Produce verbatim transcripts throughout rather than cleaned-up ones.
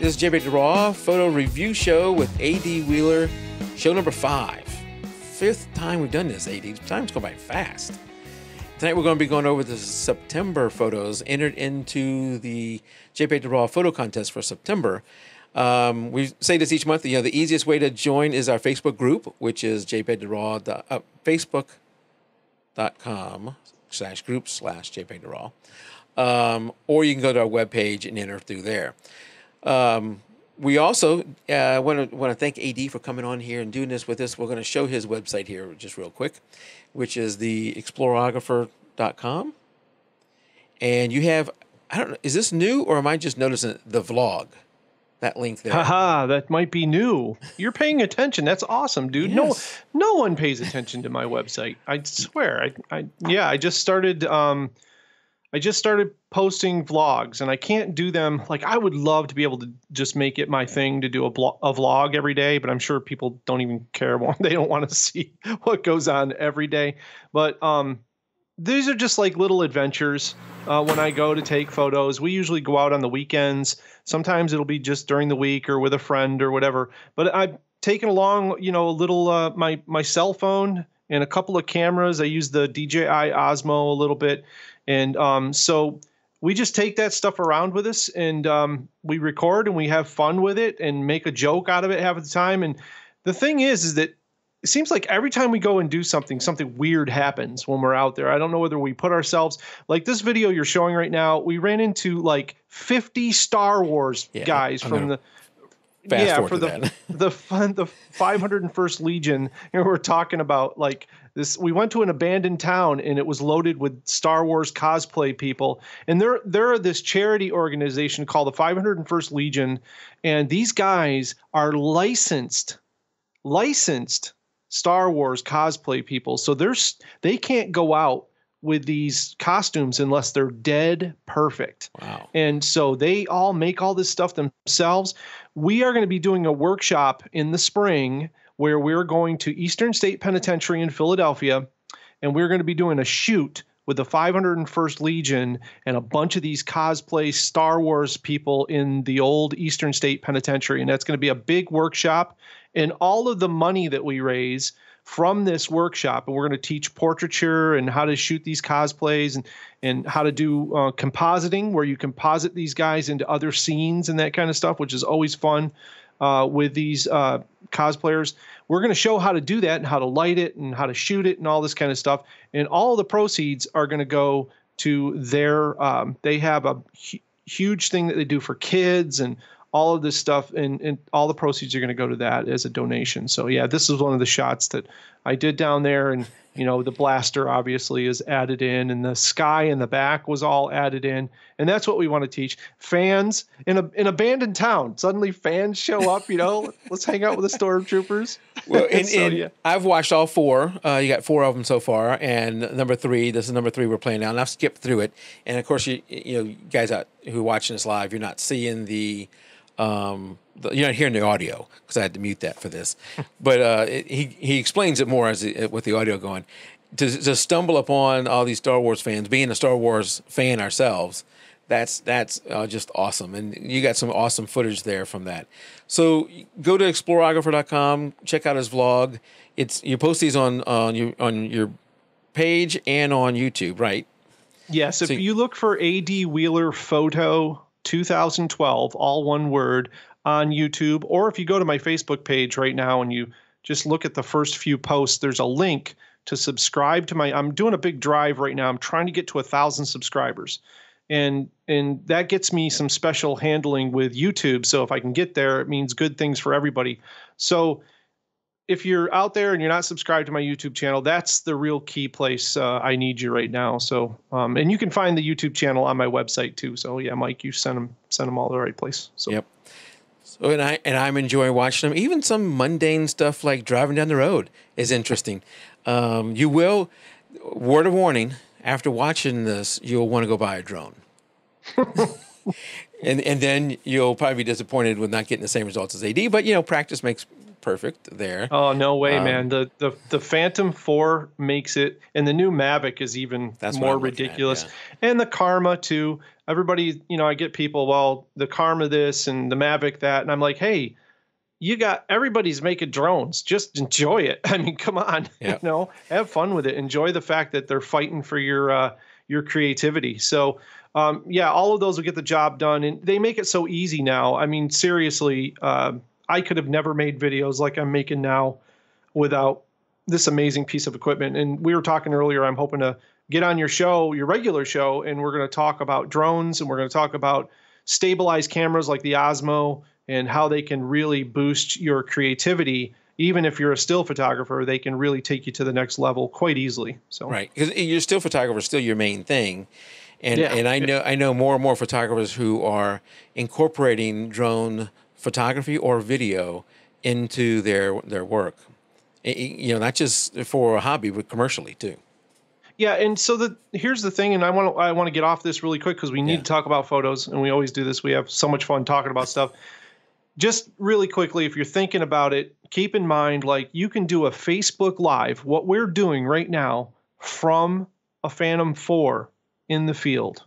right, this is jpeg two raw photo review show with A D Wheeler, show number five. Fifth time we've done this, A D. Time's going by fast. Tonight we're going to be going over the September photos entered into the jpeg two raw photo contest for September. Um, we say this each month. You know, the easiest way to join is our Facebook group, which is jpeg two raw, uh, facebook.com slash group slash jpeg two raw. Um, or you can go to our webpage and enter through there. Um, we also uh, want to want to thank A D for coming on here and doing this with us. We're going to show his website here just real quick, which is the explorographer dot com. And you have, I don't know, is this new or am I just noticing the vlog? That link there. Haha, that might be new. You're paying attention. That's awesome, dude. Yes. No, no one pays attention to my website. I swear. I, I, yeah, I just started. Um, I just started posting vlogs, and I can't do them. Like, I would love to be able to just make it my thing to do a, blog, a vlog every day, but I'm sure people don't even care. They don't want to see what goes on every day. But um, these are just like little adventures. Uh, when I go to take photos, we usually go out on the weekends. Sometimes it'll be just during the week or with a friend or whatever. But I've taken along, you know, a little uh, my my cell phone and a couple of cameras. I use the D J I Osmo a little bit. And um, so we just take that stuff around with us, and um, we record and we have fun with it and make a joke out of it half of the time. And the thing is, is that it seems like every time we go and do something, something weird happens when we're out there. I don't know whether we put ourselves, like this video you're showing right now, we ran into like fifty Star Wars yeah, guys I'm from the fast yeah for the that. the fun the five hundred first Legion. And we're talking about like this. We went to an abandoned town and it was loaded with Star Wars cosplay people. And they're they're this charity organization called the five hundred first Legion, and these guys are licensed licensed Star Wars cosplay people. So there's they can't go out with these costumes unless they're dead perfect. Wow. And so they all make all this stuff themselves. We are going to be doing a workshop in the spring where we're going to Eastern State Penitentiary in Philadelphia, and we're going to be doing a shoot with the five hundred first Legion and a bunch of these cosplay Star Wars people in the old Eastern State Penitentiary. And that's going to be a big workshop. And all of the money that we raise from this workshop, and we're going to teach portraiture and how to shoot these cosplays and, and how to do uh, compositing, where you composite these guys into other scenes and that kind of stuff, which is always fun uh, with these uh, cosplayers. We're going to show how to do that and how to light it and how to shoot it and all this kind of stuff. And all of the proceeds are going to go to their, um, they have a hu- huge thing that they do for kids and all of this stuff, and, and all the proceeds are going to go to that as a donation. So yeah, this is one of the shots that I did down there, and you know, the blaster obviously is added in, and the sky in the back was all added in, and that's what we want to teach fans in a in abandoned town. Suddenly, fans show up. You know, let's hang out with the stormtroopers. Well, and, so, and yeah. I've watched all four. Uh, you got four of them so far, and number three. This is number three we're playing now, and I've skipped through it. And of course, you you know, guys out who are watching this live, you're not seeing the. Um, the, you're not hearing the audio because I had to mute that for this, but uh, it, he he explains it more as it, with the audio going. To, to stumble upon all these Star Wars fans, being a Star Wars fan ourselves, that's that's uh, just awesome, and you got some awesome footage there from that. So go to explorographer dot com, check out his vlog. It's you post these on on your on your page and on YouTube, right? Yes, so, if you look for A D Wheeler Photo two thousand twelve, all one word, on YouTube, or if you go to my Facebook page right now and you just look at the first few posts, there's a link to subscribe to my, I'm doing a big drive right now. I'm trying to get to a thousand subscribers, and, and that gets me some special handling with YouTube. So if I can get there, it means good things for everybody. So if you're out there and you're not subscribed to my YouTube channel, that's the real key place uh, I need you right now. So, um, and you can find the YouTube channel on my website too. So yeah, Mike, you send them, send them all to the right place. So. Yep. So, and I, and I'm enjoying watching them. Even some mundane stuff like driving down the road is interesting. Um, you will, word of warning, after watching this, you'll want to go buy a drone. and, and then you'll probably be disappointed with not getting the same results as A D, but you know, practice makes perfect there. Oh, no way, Um, man. The, the the Phantom four makes it, and the new Mavic is even That's what more I'm looking at, ridiculous. yeah. And the Karma too. Everybody, you know, I get people, well, the Karma this and the Mavic that, and I'm like, hey, you got, everybody's making drones. Just enjoy it. I mean, come on, you Yeah. know, have fun with it. Enjoy the fact that they're fighting for your uh, your creativity. So, um, yeah, all of those will get the job done, and they make it so easy now. I mean, seriously, uh, I could have never made videos like I'm making now without this amazing piece of equipment. And we were talking earlier, I'm hoping to get on your show, your regular show, and we're going to talk about drones, and we're going to talk about stabilized cameras like the Osmo and how they can really boost your creativity. Even if you're a still photographer, they can really take you to the next level quite easily. So, right, because your still photographer is still your main thing. And, yeah, and I know I know more and more photographers who are incorporating drone photography or video into their their work. You know, not just for a hobby, but commercially too. Yeah, and so the here's the thing, and I want to I want to get off this really quick because we need Yeah. to talk about photos, and we always do this. We have so much fun talking about stuff. Just really quickly, if you're thinking about it, keep in mind, like, you can do a Facebook Live, what we're doing right now, from a Phantom four in the field.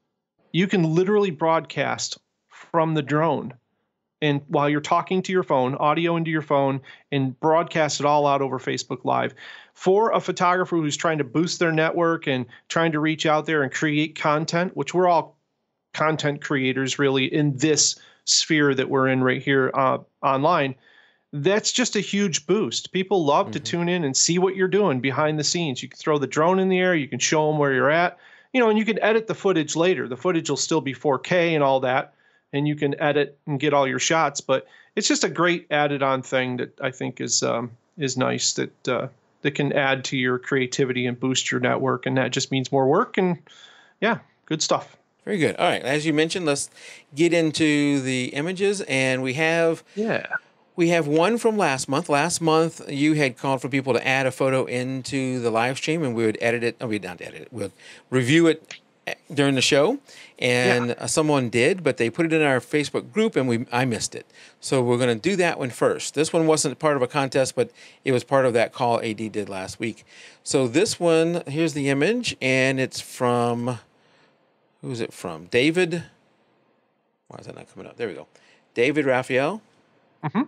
You can literally broadcast from the drone, and while you're talking to your phone, audio into your phone, and broadcast it all out over Facebook Live. For a photographer who's trying to boost their network and trying to reach out there and create content, which we're all content creators really in this sphere that we're in right here uh, online, that's just a huge boost. People love mm-hmm. to tune in and see what you're doing behind the scenes. You can throw the drone in the air, you can show them where you're at, you know, and you can edit the footage later. The footage will still be four K and all that, and you can edit and get all your shots. But it's just a great added on thing that I think is um, is nice, that uh, that can add to your creativity and boost your network. And that just means more work, and yeah, good stuff. Very good. All right. As you mentioned, let's get into the images, and we have yeah we have one from last month. Last month, you had called for people to add a photo into the live stream, and we would edit it. Oh, we not edit it. We'd review it during the show, and yeah. someone did, but they put it in our Facebook group, and we I missed it. So we're going to do that one first. This one wasn't part of a contest, but it was part of that call A D did last week. So this one, here's the image, and it's from. Who's it from? David. Why is that not coming up? There we go. David Raphael. Mm-hmm.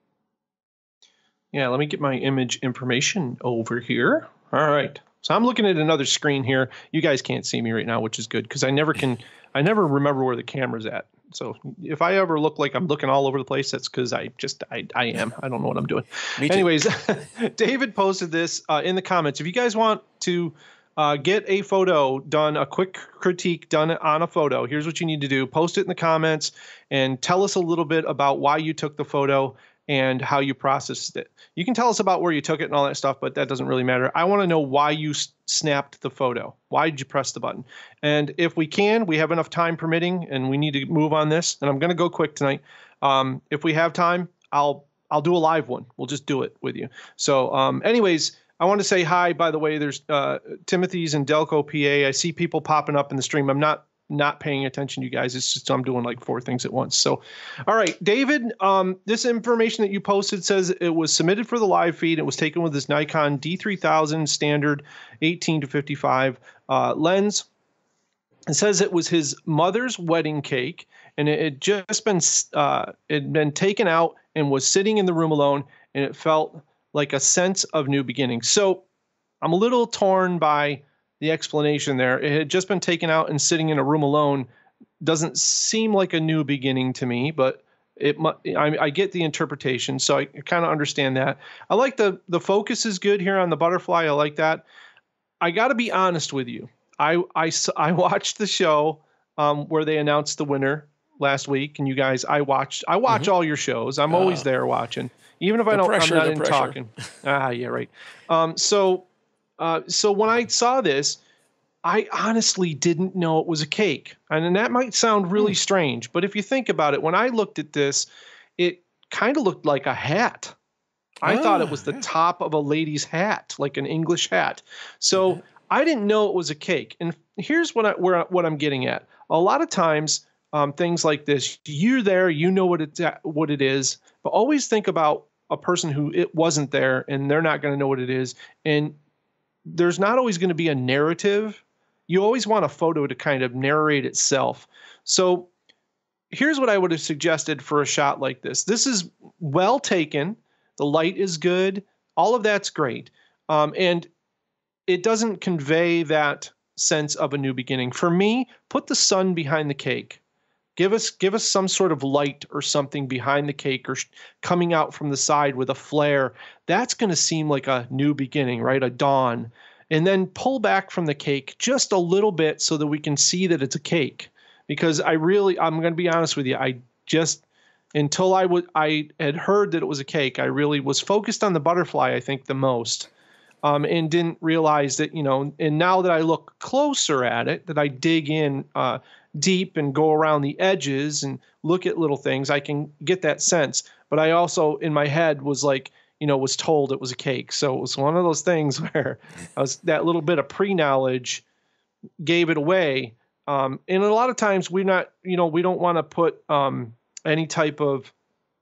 Yeah, let me get my image information over here. All right. So I'm looking at another screen here. You guys can't see me right now, which is good because I never can. I never remember where the camera's at. So if I ever look like I'm looking all over the place, that's because I just I I am. I don't know what I'm doing. Me too. Anyways, David posted this uh, in the comments. If you guys want to. Uh, get a photo done, a quick critique done on a photo. Here's what you need to do. Post it in the comments and tell us a little bit about why you took the photo and how you processed it. You can tell us about where you took it and all that stuff, but that doesn't really matter. I want to know why you s- snapped the photo. Why did you press the button? And if we can, we have enough time permitting, and we need to move on this, and I'm going to go quick tonight. Um, if we have time, I'll I'll do a live one. We'll just do it with you. So um, anyways, I want to say hi, by the way. There's uh, Timothy's in Delco, P A. I see people popping up in the stream. I'm not not paying attention to you guys. It's just I'm doing like four things at once. So, all right, David, um, this information that you posted says it was submitted for the live feed. It was taken with this Nikon D three thousand standard eighteen to fifty-five uh, lens. It says it was his mother's wedding cake, and it had just been uh, it had been taken out and was sitting in the room alone, and it felt like a sense of new beginning. So I'm a little torn by the explanation there. It had just been taken out and sitting in a room alone. Doesn't seem like a new beginning to me, but it I, I get the interpretation, so I kind of understand that. I like the the focus is good here on the butterfly. I like that. I got to be honest with you. I, I, I watched the show um, where they announced the winner last week, and you guys, I watched. I watch mm-hmm. all your shows. I'm uh, always there watching. Even if I don't, pressure, I'm not in pressure. talking. Ah, yeah, right. Um, so, uh, so when I saw this, I honestly didn't know it was a cake. And, and that might sound really hmm. strange, but if you think about it, when I looked at this, it kind of looked like a hat. I ah, thought it was the yeah. top of a lady's hat, like an English hat. So yeah. I didn't know it was a cake. And here's what I, where what I'm getting at. A lot of times, um, things like this, you're there, you know what it's what it is, but always think about a person who it wasn't there, and they're not going to know what it is. And there's not always going to be a narrative. You always want a photo to kind of narrate itself. So here's what I would have suggested for a shot like this. This is well taken. The light is good. All of that's great. Um, and it doesn't convey that sense of a new beginning. For me, put the sun behind the cake. Give us give us some sort of light or something behind the cake, or sh- coming out from the side with a flare. That's going to seem like a new beginning, right? A dawn. And then pull back from the cake just a little bit so that we can see that it's a cake. Because I really, I'm going to be honest with you, I just, until I would I had heard that it was a cake, I really was focused on the butterfly, I think, the most. Um, and didn't realize that, you know, and now that I look closer at it, that I dig in uh, deep and go around the edges and look at little things, I can get that sense. But I also, in my head, was like, you know, was told it was a cake. So it was one of those things where I was, that little bit of pre-knowledge gave it away. Um, and a lot of times we're not, you know, we don't want to put um, any type of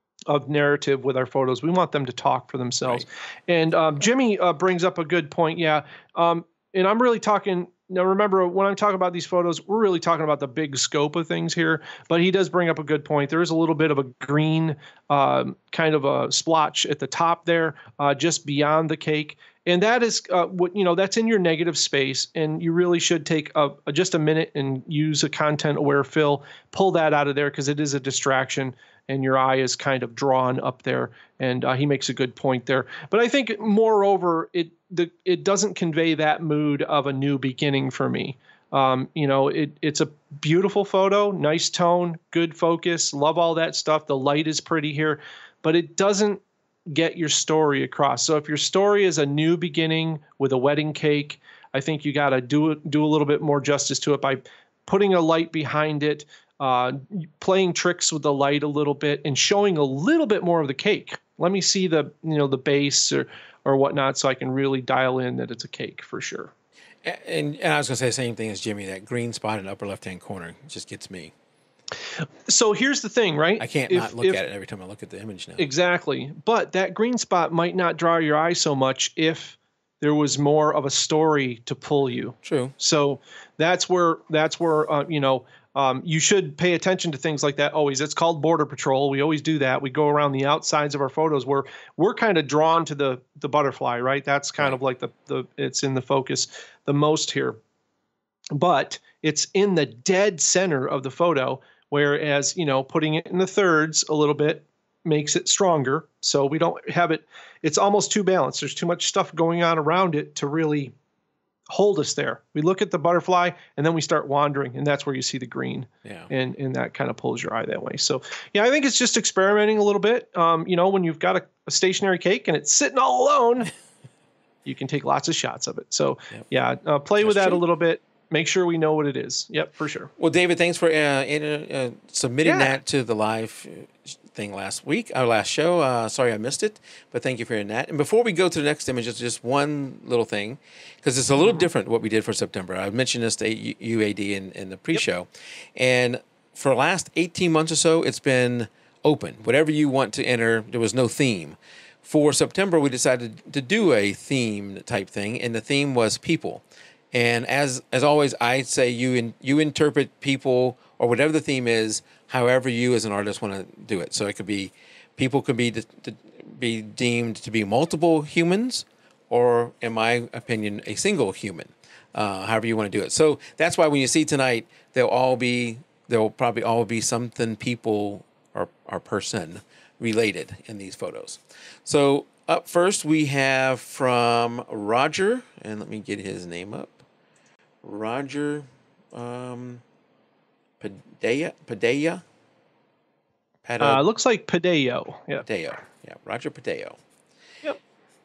of narrative with our photos. We want them to talk for themselves. Right. And um, Jimmy uh, brings up a good point. Yeah. Um, and I'm really talking, now remember, when I'm talking about these photos, we're really talking about the big scope of things here, but he does bring up a good point. There is a little bit of a green um, kind of a splotch at the top there, uh, just beyond the cake. And that is uh, what, you know, that's in your negative space, and you really should take a, a, just a minute and use a content aware fill, pull that out of there, because it is a distraction and your eye is kind of drawn up there. And uh, he makes a good point there. But I think moreover, it, the, it doesn't convey that mood of a new beginning for me. Um, you know, it, it's a beautiful photo, nice tone, good focus, love all that stuff. The light is pretty here, but it doesn't get your story across. So if your story is a new beginning with a wedding cake, I think you got to do it, do a little bit more justice to it by putting a light behind it, uh, playing tricks with the light a little bit, and showing a little bit more of the cake. Let me see the, you know, the base or, or whatnot, so I can really dial in that it's a cake for sure. And, and I was going to say the same thing as Jimmy. That green spot in the upper left-hand corner just gets me. So here's the thing, right? I can't if, not look if, at it every time I look at the image now. Exactly. But that green spot might not draw your eye so much if there was more of a story to pull you. True. So that's where that's where uh, you know um, you should pay attention to things like that always. It's called border patrol. We always do that. We go around the outsides of our photos where we're kind of drawn to the the butterfly, right? That's kind right. of like the the it's in the focus the most here. But it's in the dead center of the photo, whereas, you know, putting it in the thirds a little bit makes it stronger. So we don't have it. It's almost too balanced. There's too much stuff going on around it to really hold us there. We look at the butterfly and then we start wandering, and that's where you see the green. Yeah. And, and that kind of pulls your eye that way. So, yeah, I think it's just experimenting a little bit. Um, you know, when you've got a, a stationary cake and it's sitting all alone, you can take lots of shots of it. So, yep. yeah, uh, play that's with that true. a little bit. Make sure we know what it is. Yep, for sure. Well, David, thanks for uh, uh, submitting yeah. that to the live thing last week, our last show. Uh, sorry I missed it, but thank you for hearing that. And before we go to the next image, it's just one little thing, because it's a little mm-hmm. different what we did for September. I mentioned this to U A D in, in the pre-show. Yep. And for the last eighteen months or so, it's been open. Whatever you want to enter, there was no theme. For September, we decided to do a theme type thing, and the theme was people. And as as always, I say you in, you interpret people or whatever the theme is, however you as an artist want to do it. So it could be, people could be to, to be deemed to be multiple humans, or in my opinion, a single human. Uh, however you want to do it. So that's why when you see tonight, they'll all be they'll probably all be something people or or person related in these photos. So up first we have from Roger, and let me get his name up. Roger um, Padilla. Padilla. Uh, looks like Padeo. Yeah. Padeo. Yeah. Roger Padeo. Yep.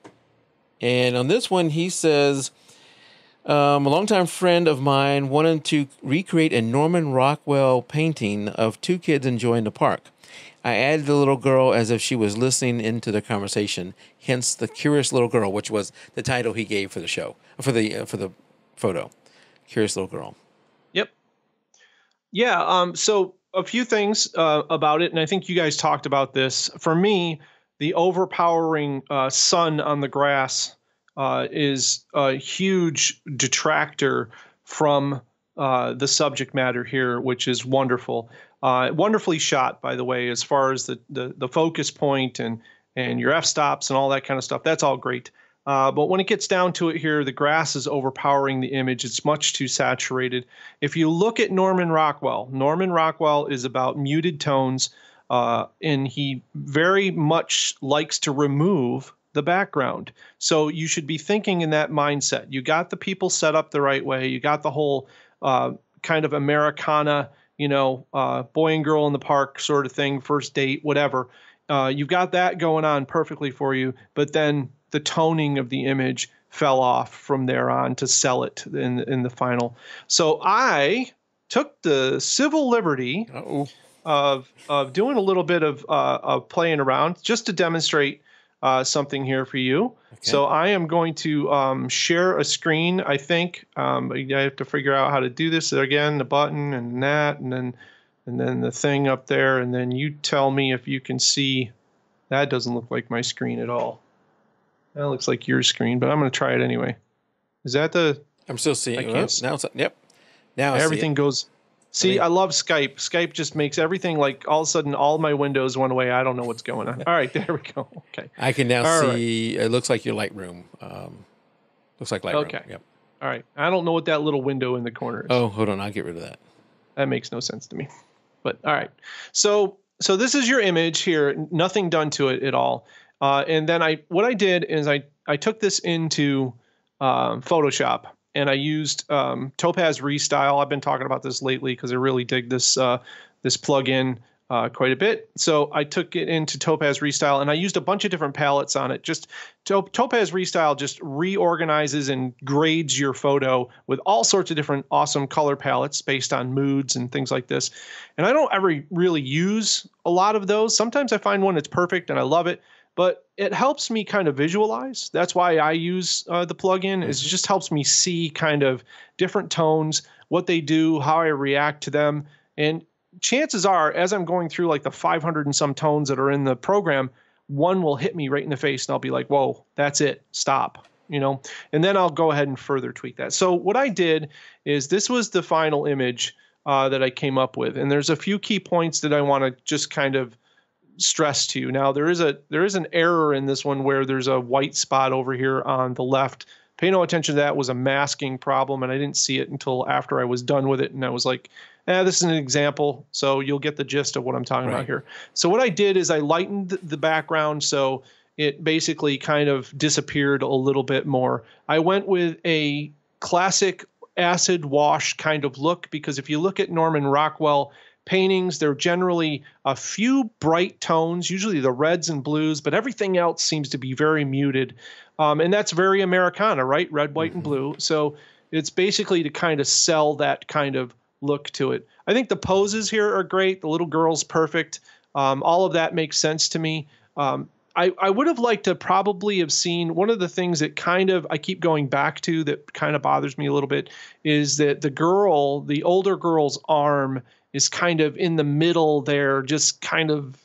And on this one, he says, um, a longtime friend of mine wanted to recreate a Norman Rockwell painting of two kids enjoying the park. I added the little girl as if she was listening into the conversation, hence the Curious Little Girl, which was the title he gave for the show, for the uh, for the photo. Curious Little Girl. Yep. Yeah. Um, so a few things uh, about it, and I think you guys talked about this. For me, the overpowering uh, sun on the grass uh, is a huge detractor from uh, the subject matter here, which is wonderful. Uh, wonderfully shot, by the way, as far as the, the, the focus point and, and your f-stops and all that kind of stuff. That's all great. Uh, but when it gets down to it here, the grass is overpowering the image. It's much too saturated. If you look at Norman Rockwell, Norman Rockwell is about muted tones, uh, and he very much likes to remove the background. So you should be thinking in that mindset. You got the people set up the right way. You got the whole uh, kind of Americana, you know, uh, boy and girl in the park sort of thing, first date, whatever. Uh, you've got that going on perfectly for you, but then the toning of the image fell off from there on to sell it in, in the final. So I took the civil liberty Uh-oh. of of doing a little bit of, uh, of playing around just to demonstrate uh, something here for you. Okay. So I am going to um, share a screen, I think. Um, I have to figure out how to do this. Again, the button and that, and then and then the thing up there, and then you tell me if you can see. That doesn't look like my screen at all. That looks like your screen, but I'm going to try it anyway. Is that the... I'm still seeing it. Well, now it's, yep. Now I everything see goes... See, I, mean, I love Skype. Skype just makes everything like all of a sudden all my windows went away. I don't know what's going on. All right, there we go. Okay. I can now all see... Right. It looks like your Lightroom. Um, looks like Lightroom. Okay. Yep. All right. I don't know what that little window in the corner is. Oh, hold on. I'll get rid of that. That makes no sense to me. But all right. So so this is your image here. Nothing done to it at all. Uh, and then I what I did is I, I took this into um, Photoshop, and I used um, Topaz Restyle. I've been talking about this lately because I really dig this uh, this plugin uh, quite a bit. So I took it into Topaz Restyle, and I used a bunch of different palettes on it. Just to Topaz Restyle just reorganizes and grades your photo with all sorts of different awesome color palettes based on moods and things like this. And I don't ever really use a lot of those. Sometimes I find one that's perfect and I love it. But it helps me kind of visualize. That's why I use uh, the plugin. Mm-hmm. Is it just helps me see kind of different tones, what they do, how I react to them. And chances are, as I'm going through like the five hundred and some tones that are in the program, one will hit me right in the face, and I'll be like, whoa, that's it. Stop. You know, and then I'll go ahead and further tweak that. So what I did is this was the final image uh, that I came up with. And there's a few key points that I want to just kind of stress to you. Now there is a there is an error in this one where there's a white spot over here on the left. Pay no attention to that. It was a masking problem, and I didn't see it until after I was done with it, and I was like, eh, this is an example, so you'll get the gist of what I'm talking right. about here. So what I did is I lightened the background so it basically kind of disappeared a little bit more. I went with a classic acid wash kind of look, because if you look at Norman Rockwell paintings, they're generally a few bright tones, usually the reds and blues, but everything else seems to be very muted. Um, and that's very Americana, right? Red, white, mm-hmm. and blue. So it's basically to kind of sell that kind of look to it. I think the poses here are great. The little girl's perfect. Um, all of that makes sense to me. Um, I, I would have liked to probably have seen one of the things that kind of I keep going back to that kind of bothers me a little bit is that the girl, the older girl's arm is kind of in the middle there, just kind of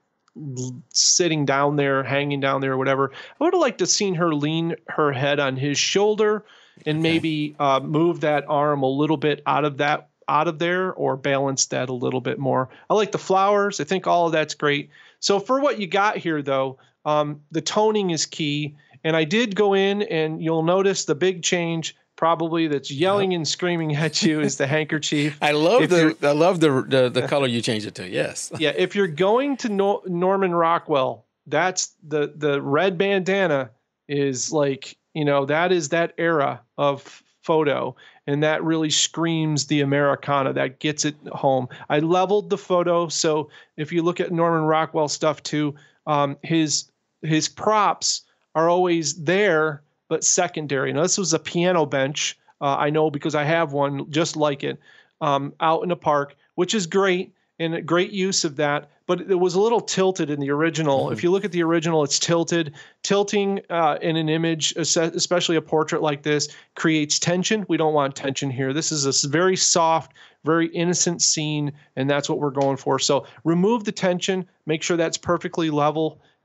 sitting down there, hanging down there or whatever. I would have liked to have seen her lean her head on his shoulder and okay. maybe uh, move that arm a little bit out of that, out of there, or balance that a little bit more. I like the flowers. I think all of that's great. So for what you got here, though, um, the toning is key. And I did go in, and you'll notice the big change probably that's yelling yep. and screaming at you is the handkerchief. I love if the I love the, the the color you changed it to. Yes. Yeah, if you're going to no, Norman Rockwell, that's the the red bandana is like, you know, that is that era of photo, and that really screams the Americana. That gets it home. I leveled the photo, so if you look at Norman Rockwell stuff too, um, his his props are always there, but secondary. Now, this was a piano bench. Uh, I know because I have one just like it um, out in a park, which is great and a great use of that. But it was a little tilted in the original. Mm-hmm. If you look at the original, it's tilted. Tilting uh, in an image, especially a portrait like this, creates tension. We don't want tension here. This is a very soft, very innocent scene, and that's what we're going for. So remove the tension. Make sure that's perfectly level.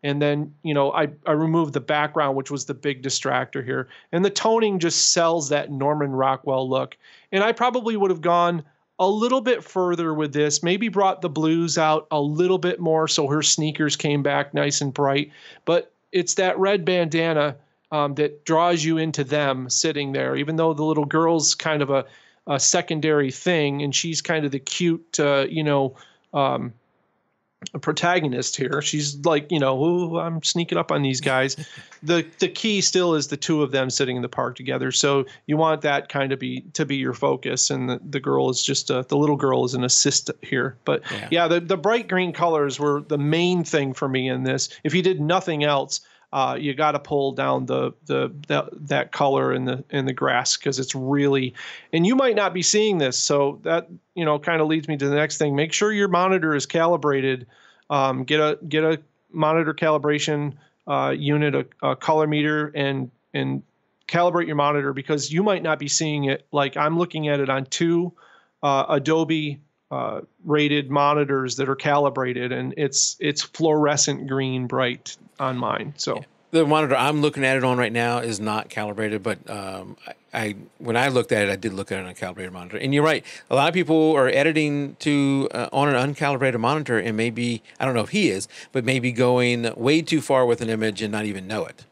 And then, you know, I, I removed the background, which was the big distractor here. And the toning just sells that Norman Rockwell look. And I probably would have gone a little bit further with this, maybe brought the blues out a little bit more so her sneakers came back nice and bright. But it's that red bandana um, that draws you into them sitting there, even though the little girl's kind of a, a secondary thing, and she's kind of the cute, uh, you know, um, a protagonist here. She's like, you know, ooh, I'm sneaking up on these guys. the The key still is the two of them sitting in the park together. So you want that kind of be to be your focus, and the, the girl is just a, the little girl is an assist here. But yeah, yeah the, the bright green colors were the main thing for me in this. If you did nothing else, uh, you got to pull down the the that, that color in the in the grass, because it's really, and you might not be seeing this, so that, you know, kind of leads me to the next thing. Make sure your monitor is calibrated. Um, get a get a monitor calibration uh, unit, a, a color meter, and and calibrate your monitor, because you might not be seeing it. Like I'm looking at it on two uh, Adobe uh, rated monitors that are calibrated, and it's it's fluorescent green bright on mine. So. Yeah. The monitor I'm looking at it on right now is not calibrated, but um, I, I when I looked at it, I did look at it on a calibrated monitor. And you're right, a lot of people are editing to uh, on an uncalibrated monitor, and maybe, I don't know if he is, but maybe going way too far with an image and not even know it.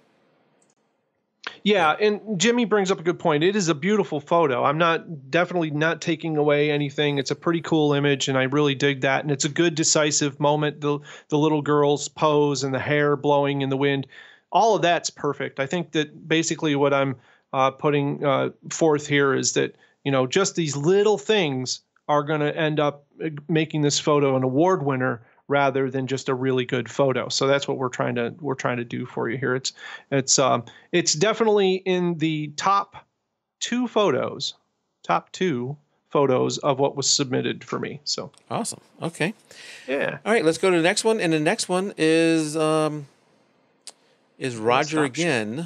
Yeah, and Jimmy brings up a good point. It is a beautiful photo. I'm not definitely not taking away anything. It's a pretty cool image, and I really dig that. And it's a good decisive moment. The the little girl's pose and the hair blowing in the wind. All of that's perfect. I think that basically what I'm uh, putting uh, forth here is that, you know, just these little things are going to end up making this photo an award winner rather than just a really good photo. So that's what we're trying to we're trying to do for you here. It's it's um, it's definitely in the top two photos, top two photos of what was submitted for me. So awesome. Okay. Yeah. All right. Let's go to the next one, and the next one is. Um Is Roger again?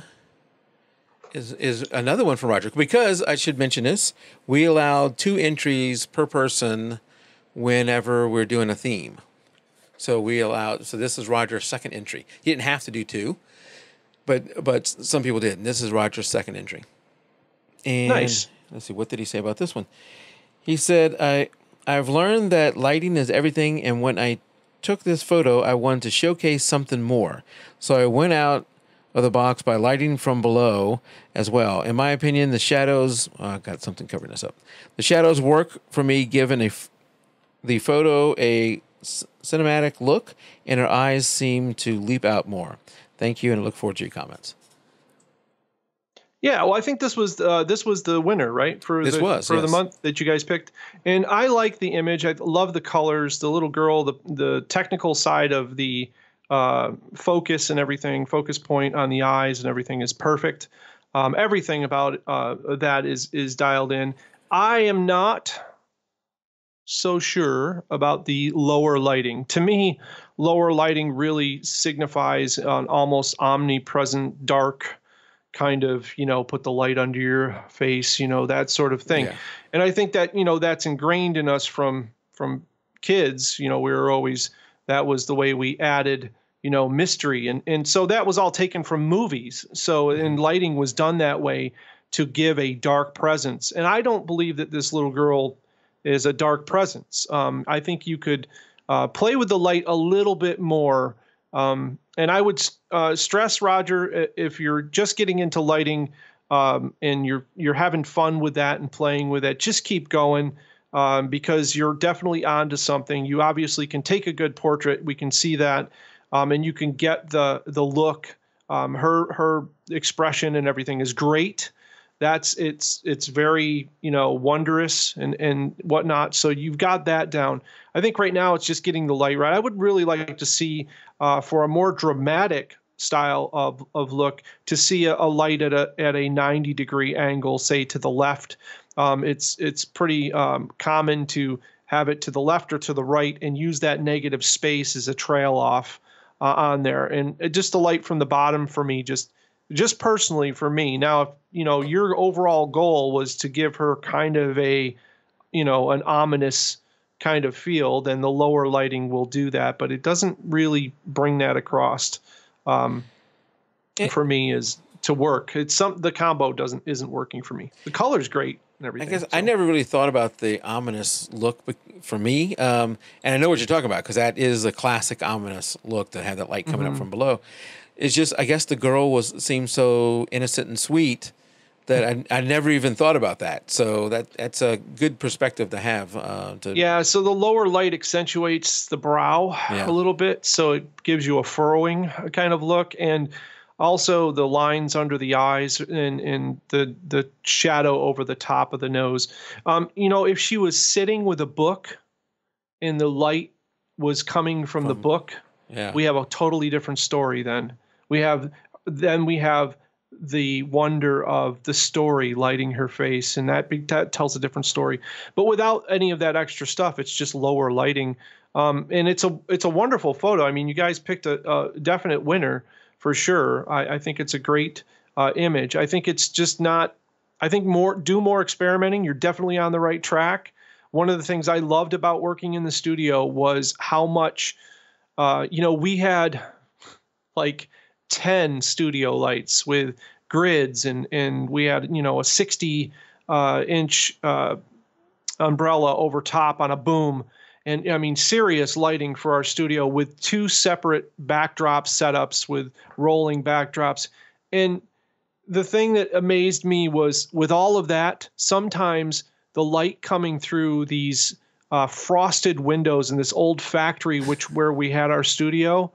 Is is another one from Roger? Because I should mention this: we allow two entries per person whenever we're doing a theme. So we allow. So this is Roger's second entry. He didn't have to do two, but but some people did. And this is Roger's second entry. And nice. Let's see, what did he say about this one? He said, "I I've learned that lighting is everything, and when I took this photo, I wanted to showcase something more. So I went out of the box by lighting from below as well. In my opinion, the shadows, oh, I got something covering this up. The shadows work for me, given a, the photo a c cinematic look, and her eyes seem to leap out more. Thank you, and I look forward to your comments." Yeah, well, I think this was uh, this was the winner, right? For this the, was for yes. the month that you guys picked, and I like the image. I love the colors, the little girl, the the technical side of the uh, focus and everything, focus point on the eyes and everything is perfect. Um, everything about uh, that is is dialed in. I am not so sure about the lower lighting. To me, lower lighting really signifies an almost omnipresent dark. Kind of, you know, put the light under your face, you know, that sort of thing. Yeah. And I think that, you know, that's ingrained in us from from kids. You know, we were always, that was the way we added, you know, mystery. And, and so that was all taken from movies. So, and lighting was done that way to give a dark presence. And I don't believe that this little girl is a dark presence. Um, I think you could uh, play with the light a little bit more. Um, and I would uh, stress, Roger, if you're just getting into lighting um, and you're you're having fun with that and playing with it, just keep going um, because you're definitely onto something. You obviously can take a good portrait. We can see that, um, and you can get the the look. Um, her her expression and everything is great. That's it's it's very, you know, wondrous and and whatnot. So you've got that down. I think right now it's just getting the light right. I would really like to see uh, for a more dramatic style of of look to see a, a light at a at a ninety degree angle, say to the left. Um, it's it's pretty um, common to have it to the left or to the right and use that negative space as a trail off uh, on there. And just the light from the bottom for me just. Just personally for me. Now, if, you know, your overall goal was to give her kind of a, you know, an ominous kind of feel, then the lower lighting will do that. But it doesn't really bring that across um, it, for me as to work. It's some the combo doesn't isn't working for me. The color's great and everything. I guess so. I never really thought about the ominous look for me, um, and I know what you're talking about because that is a classic ominous look that had that light coming Mm-hmm. up from below. It's just I guess the girl was seemed so innocent and sweet that I, I never even thought about that. So that that's a good perspective to have. Uh, to, Yeah, so the lower light accentuates the brow Yeah. a little bit, so it gives you a furrowing kind of look, and also the lines under the eyes and, and the the shadow over the top of the nose. Um, you know, if she was sitting with a book and the light was coming from, from the book, yeah. we have a totally different story then. We have then we have the wonder of the story lighting her face, and that that tells a different story. But without any of that extra stuff, it's just lower lighting, um, and it's a it's a wonderful photo. I mean, you guys picked a, a definite winner for sure. I, I think it's a great uh, image. I think it's just not. I think more do more experimenting. You're definitely on the right track. One of the things I loved about working in the studio was how much, uh, you know, we had like ten studio lights with grids, and and we had, you know, a sixty uh, inch uh, umbrella over top on a boom, and I mean serious lighting for our studio with two separate backdrop setups with rolling backdrops. And the thing that amazed me was with all of that, sometimes the light coming through these uh, frosted windows in this old factory, which where we had our studio,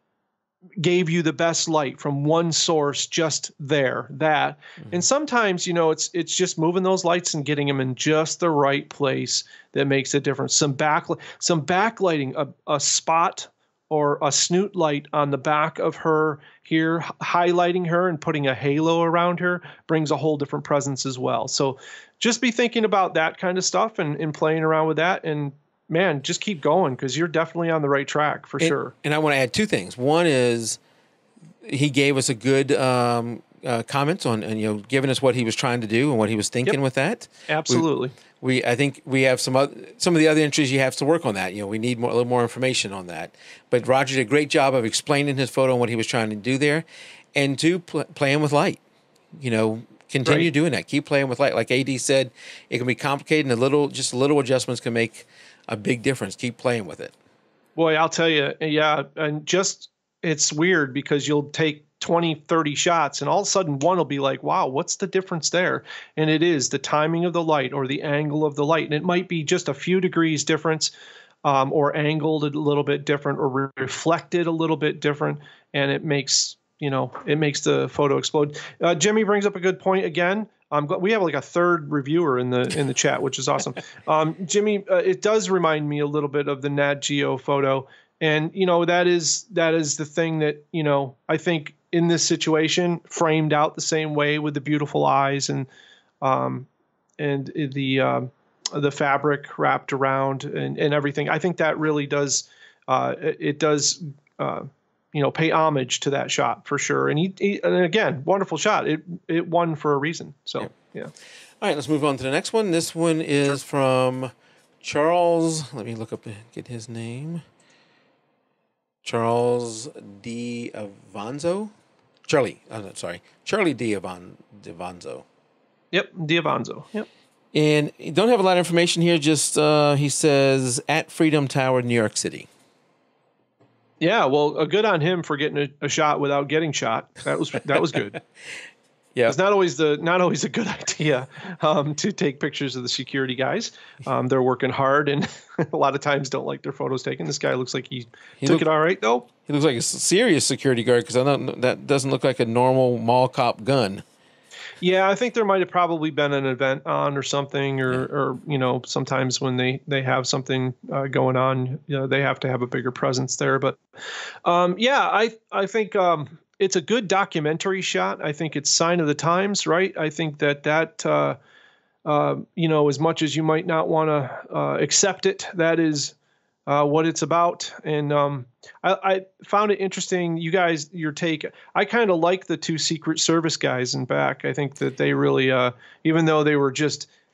gave you the best light from one source just there, that. Mm-hmm. And sometimes, you know, it's it's just moving those lights and getting them in just the right place that makes a difference. Some back some backlighting, a, a spot or a snoot light on the back of her here, highlighting her and putting a halo around her brings a whole different presence as well. So just be thinking about that kind of stuff and, and playing around with that. And man, just keep going because you're definitely on the right track for and, sure. And I want to add two things. One is he gave us a good um, uh, comments on, and you know, giving us what he was trying to do and what he was thinking yep. with that. Absolutely. We, we, I think we have some other, some of the other entries you have to work on that. You know, we need more, a little more information on that. But Roger did a great job of explaining his photo and what he was trying to do there, and two, pl- playing with light. You know. Continue right. doing that. Keep playing with light. Like A D said, it can be complicated, and a little, just little adjustments can make a big difference. Keep playing with it. Boy, I'll tell you, yeah, and just it's weird because you'll take twenty, thirty shots, and all of a sudden one will be like, wow, what's the difference there? And it is the timing of the light or the angle of the light. And it might be just a few degrees difference, um, or angled a little bit different, or re- reflected a little bit different, and it makes you know, it makes the photo explode. Uh, Jimmy brings up a good point again. I'm glad we have like a third reviewer in the in the chat, which is awesome. Um, Jimmy, uh, it does remind me a little bit of the Nat Geo photo, and you know that is that is the thing that you know I think in this situation framed out the same way with the beautiful eyes and um, and the uh, the fabric wrapped around and, and everything. I think that really does uh, it, it does. Uh, you know, pay homage to that shot for sure. And he, he and again, wonderful shot. It it won for a reason. So, yeah. yeah. All right, let's move on to the next one. This one is sure. from Charles. Let me look up and get his name. Charles D. Avanzo. Charlie. Oh, no, sorry. Charlie D. Avanzo. Yep, D. Avanzo. Yep. And you don't have a lot of information here. Just uh, he says at Freedom Tower, New York City. Yeah, well, uh, good on him for getting a, a shot without getting shot. That was that was good. Yeah, it's not always the not always a good idea um, to take pictures of the security guys. Um, they're working hard, and a lot of times don't like their photos taken. This guy looks like he, he took look, it all right, though. He looks like a serious security guard because I don't. That doesn't look like a normal mall cop gun. Yeah, I think there might have probably been an event on or something, or, yeah. or you know, sometimes when they, they have something uh, going on, you know, they have to have a bigger presence there. But um, yeah, I I think um, it's a good documentary shot. I think it's sign of the times, right? I think that that uh, uh, you know, as much as you might not want to uh, accept it, that is uh, what it's about. And um, I, I found it interesting, you guys, your take. I kind of like the two Secret Service guys in back. I think that they really, uh, even though they were just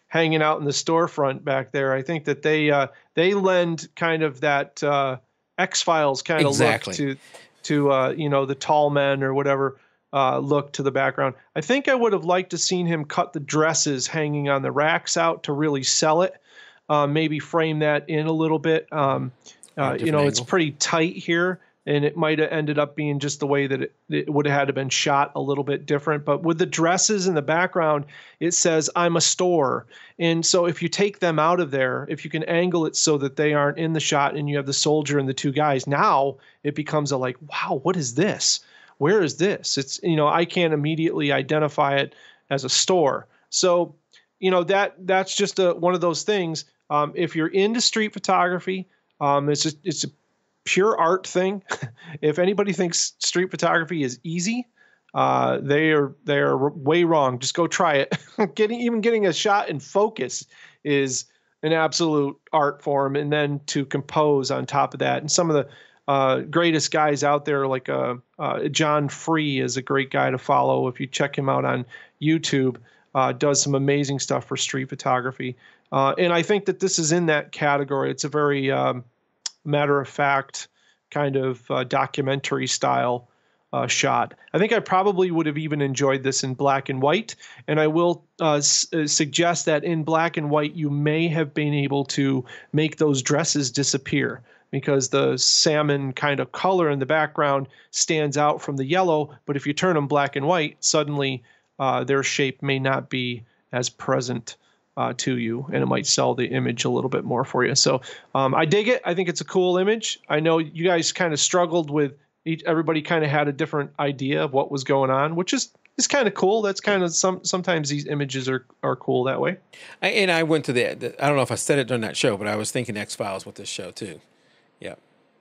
hanging out in the storefront back there. I think that they uh, they lend kind of that uh, X-Files kind of look Exactly. to to uh, you know, the tall men or whatever uh, look to the background. I think I would have liked to seen him cut the dresses hanging on the racks out to really sell it. Uh, maybe frame that in a little bit. Um, Or a uh, you different know, it's angle. pretty tight here, and it might have ended up being just the way that it, it would have had to been shot a little bit different. But with the dresses in the background, it says "I'm a store," and so if you take them out of there, if you can angle it so that they aren't in the shot, and you have the soldier and the two guys, now it becomes a like, wow, what is this? Where is this? It's, you know, I can't immediately identify it as a store. So, you know, that that's just a, one of those things. Um, if you're into street photography, um, it's just, it's a pure art thing. If anybody thinks street photography is easy, uh, they are they are way wrong. Just go try it. Getting even getting a shot in focus is an absolute art form, and then to compose on top of that. And some of the uh, greatest guys out there, like uh, uh, John Free, is a great guy to follow. If you check him out on YouTube, uh, does some amazing stuff for street photography. Uh, and I think that this is in that category. It's a very um, matter of fact kind of uh, documentary style uh, shot. I think I probably would have even enjoyed this in black and white. And I will uh, s- uh, suggest that in black and white, you may have been able to make those dresses disappear, because the salmon kind of color in the background stands out from the yellow. But if you turn them black and white, suddenly uh, their shape may not be as present Uh, to you, and it might sell the image a little bit more for you. So um, I dig it. I think it's a cool image. I know you guys kind of struggled with each, everybody kind of had a different idea of what was going on, which is is kind of cool. That's kind of some sometimes these images are are cool that way. I, and I went to the, the. I don't know if I said it during that show, but I was thinking X Files with this show too. Yeah.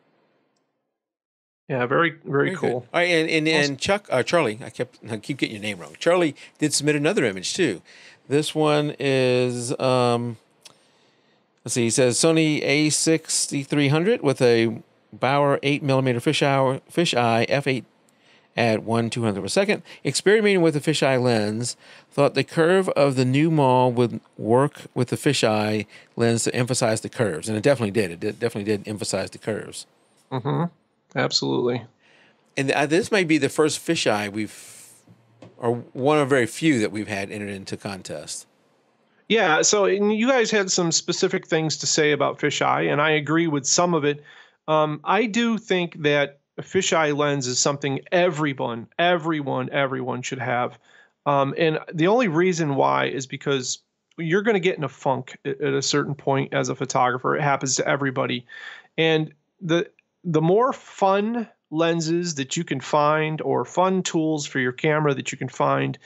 Yeah, very very Very cool. good. All right, and and, and Chuck, uh, Charlie, I kept I keep getting your name wrong. Charlie did submit another image too. This one is um, let's see. He says Sony A sixty-three hundred with a Bauer eight millimeter fisheye fisheye f eight at one two hundred per second. Experimenting with the fisheye lens, thought the curve of the new mall would work with the fisheye lens to emphasize the curves, and it definitely did. It did, definitely did emphasize the curves. Mm-hmm. Absolutely. And uh, this may be the first fisheye we've, or one of very few that we've had entered into contest. Yeah, so and you guys had some specific things to say about fisheye, and I agree with some of it. Um, I do think that a fisheye lens is something everyone, everyone, everyone should have. Um, and the only reason why is because you're going to get in a funk at, at a certain point as a photographer. It happens to everybody. And the the more fun lenses that you can find, or fun tools for your camera that you can find,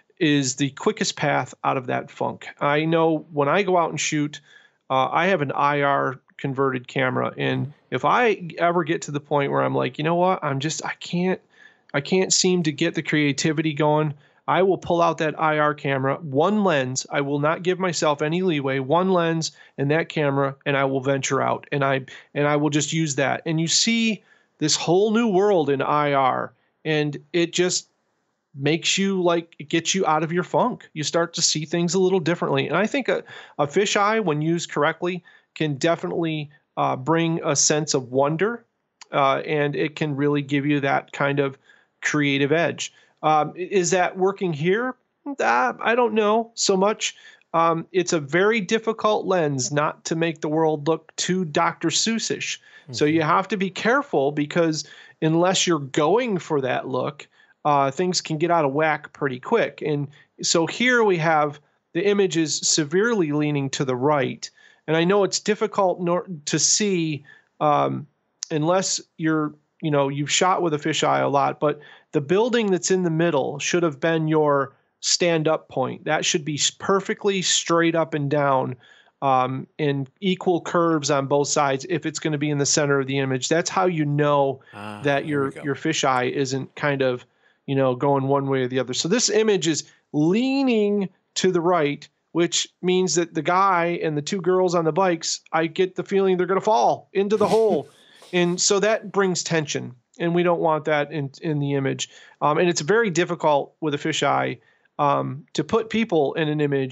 is the quickest path out of that funk. I know when I go out and shoot, uh, I have an I R converted camera, and if I ever get to the point where I'm like, you know what, I'm just I can't I can't seem to get the creativity going, I will pull out that I R camera, one lens. I will not give myself any leeway. One lens and that camera, and I will venture out, and I and I will just use that. And you see this whole new world in I R, and it just makes you like, it gets you out of your funk. You start to see things a little differently. And I think a, a fisheye, when used correctly, can definitely uh, bring a sense of wonder, uh, and it can really give you that kind of creative edge. Um, is that working here? Uh, I don't know so much. Um, it's a very difficult lens not to make the world look too Doctor Seussish. Mm-hmm. So you have to be careful, because unless you're going for that look, uh, things can get out of whack pretty quick. And so here we have the image is severely leaning to the right. And I know it's difficult nor- to see um, unless you're, you know, you've shot with a fisheye a lot, but the building that's in the middle should have been your stand-up point. That should be perfectly straight up and down, um, in equal curves on both sides if it's going to be in the center of the image. That's how you know Ah, that there we your go. your fisheye isn't kind of, you know, going one way or the other. So this image is leaning to the right, which means that the guy and the two girls on the bikes, I get the feeling they're going to fall into the hole. And so that brings tension, and we don't want that in, in the image. Um, and it's very difficult with a fisheye um, to put people in an image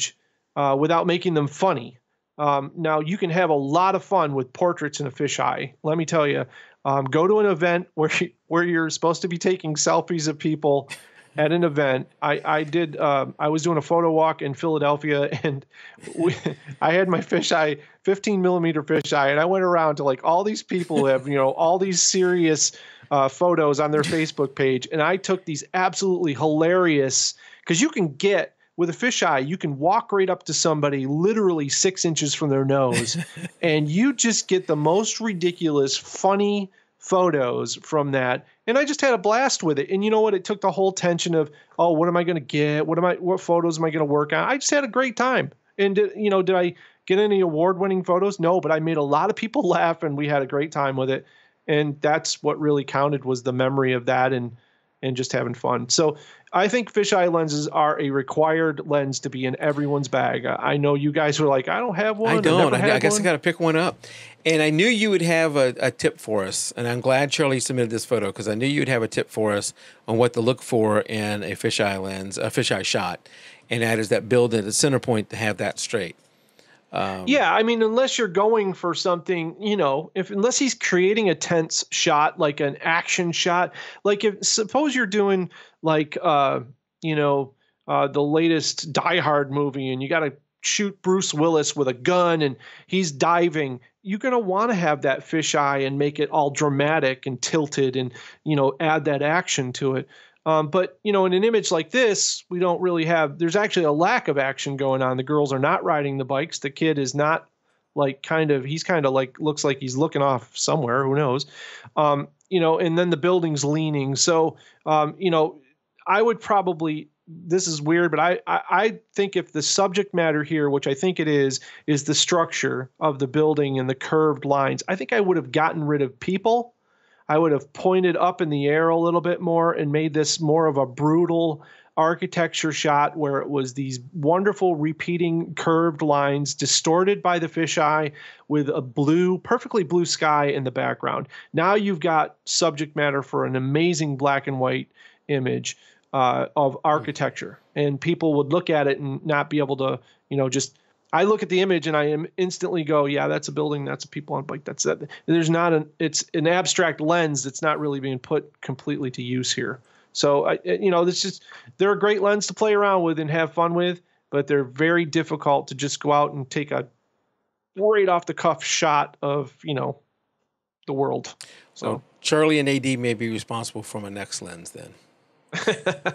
uh, without making them funny. Um, now, you can have a lot of fun with portraits in a fisheye. Let me tell you, um, go to an event where you, where you're supposed to be taking selfies of people at an event. I, I did. Um, I was doing a photo walk in Philadelphia, and we, I had my fisheye, fifteen millimeter fisheye, and I went around to like all these people who have, you know, all these serious uh, photos on their Facebook page, and I took these absolutely hilarious, because you can get. With a fisheye, you can walk right up to somebody literally six inches from their nose, and you just get the most ridiculous, funny photos from that. And I just had a blast with it. And you know what? It took the whole tension of, oh, what am I going to get? What am I? What photos am I going to work on? I just had a great time. And did, you know, did I get any award-winning photos? No, but I made a lot of people laugh, and we had a great time with it. And that's what really counted, was the memory of that and and just having fun. So I think fisheye lenses are a required lens to be in everyone's bag. I know you guys were like, I don't have one. I don't. I, I, I guess one. I got to pick one up. And I knew you would have a, a tip for us. And I'm glad Charlie submitted this photo, because I knew you'd have a tip for us on what to look for in a fisheye lens, a fisheye shot. And that is that build at the center point to have that straight. Um, yeah, I mean, unless you're going for something, you know, if unless he's creating a tense shot, like an action shot, like if suppose you're doing like, uh, you know, uh, the latest Die Hard movie, and you got to shoot Bruce Willis with a gun and he's diving, you're going to want to have that fisheye and make it all dramatic and tilted and, you know, add that action to it. Um, but, you know, in an image like this, we don't really have, there's actually a lack of action going on. The girls are not riding the bikes. The kid is not like kind of, he's kind of like, looks like he's looking off somewhere, who knows? Um, you know, and then the building's leaning. So, um, you know, I would probably, this is weird, but I, I, I think if the subject matter here, which I think it is, is the structure of the building and the curved lines, I think I would have gotten rid of people. I would have pointed up in the air a little bit more and made this more of a brutal architecture shot where it was these wonderful repeating curved lines distorted by the fisheye with a blue, perfectly blue sky in the background. Now you've got subject matter for an amazing black and white image uh, of architecture. And people would look at it and not be able to, you know, just I look at the image and I am instantly go, yeah, that's a building, that's a people on bike, that's that. There's not an, it's an abstract lens that's not really being put completely to use here. So, I, you know, this just, they're a great lens to play around with and have fun with, but they're very difficult to just go out and take a right off the cuff shot of, you know, the world. So, so Charlie and A D may be responsible for my next lens then.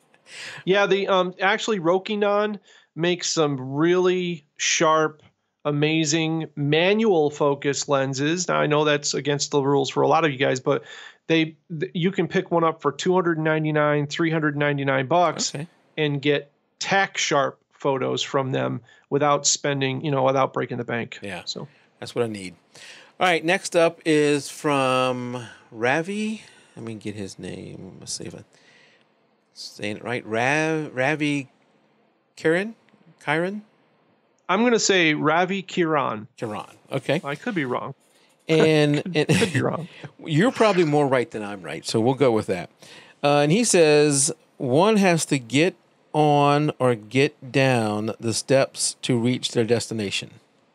Yeah, the um actually Rokinon makes some really sharp, amazing manual focus lenses. Now I know that's against the rules for a lot of you guys, but they you can pick one up for two hundred ninety-nine, three hundred ninety-nine bucks okay. and get tack sharp photos from them without spending, you know, without breaking the bank. Yeah. So that's what I need. All right, next up is from Ravi. Let me get his name. Let's see if I'm saying it right. Rav Ravi Kiran? Kiran? I'm going to say Ravi Kiran. Kiran. Okay. I could be wrong. And, could, and could be wrong. You're probably more right than I'm right, so we'll go with that. Uh, and he says one has to get on or get down the steps to reach their destination.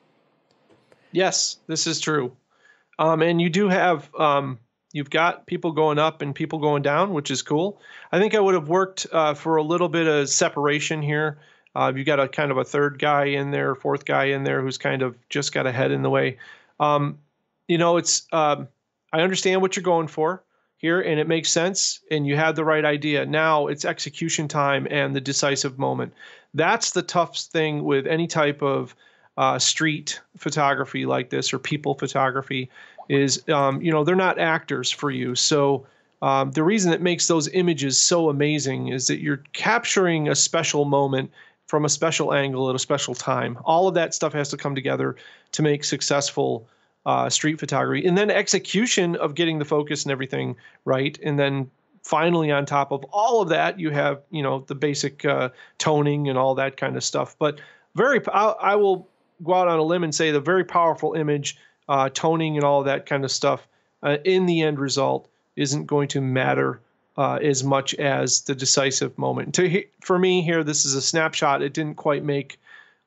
Yes, this is true. Um, and you do have, um, you've got people going up and people going down, which is cool. I think I would have worked uh, for a little bit of separation here. Uh, you got a kind of a third guy in there, fourth guy in there who's kind of just got a head in the way. Um, you know, it's um, I understand what you're going for here, and it makes sense, and you had the right idea. Now it's execution time and the decisive moment. That's the tough thing with any type of uh, street photography like this or people photography is, um, you know, they're not actors for you. So um, the reason it makes those images so amazing is that you're capturing a special moment from a special angle at a special time. All of that stuff has to come together to make successful uh, street photography. And then execution of getting the focus and everything right. And then finally on top of all of that, you have, you know, the basic uh, toning and all that kind of stuff. But very, I, I will go out on a limb and say the very powerful image, uh, toning and all of that kind of stuff uh, in the end result isn't going to matter Uh, as much as the decisive moment. To, for me here, this is a snapshot. It didn't quite make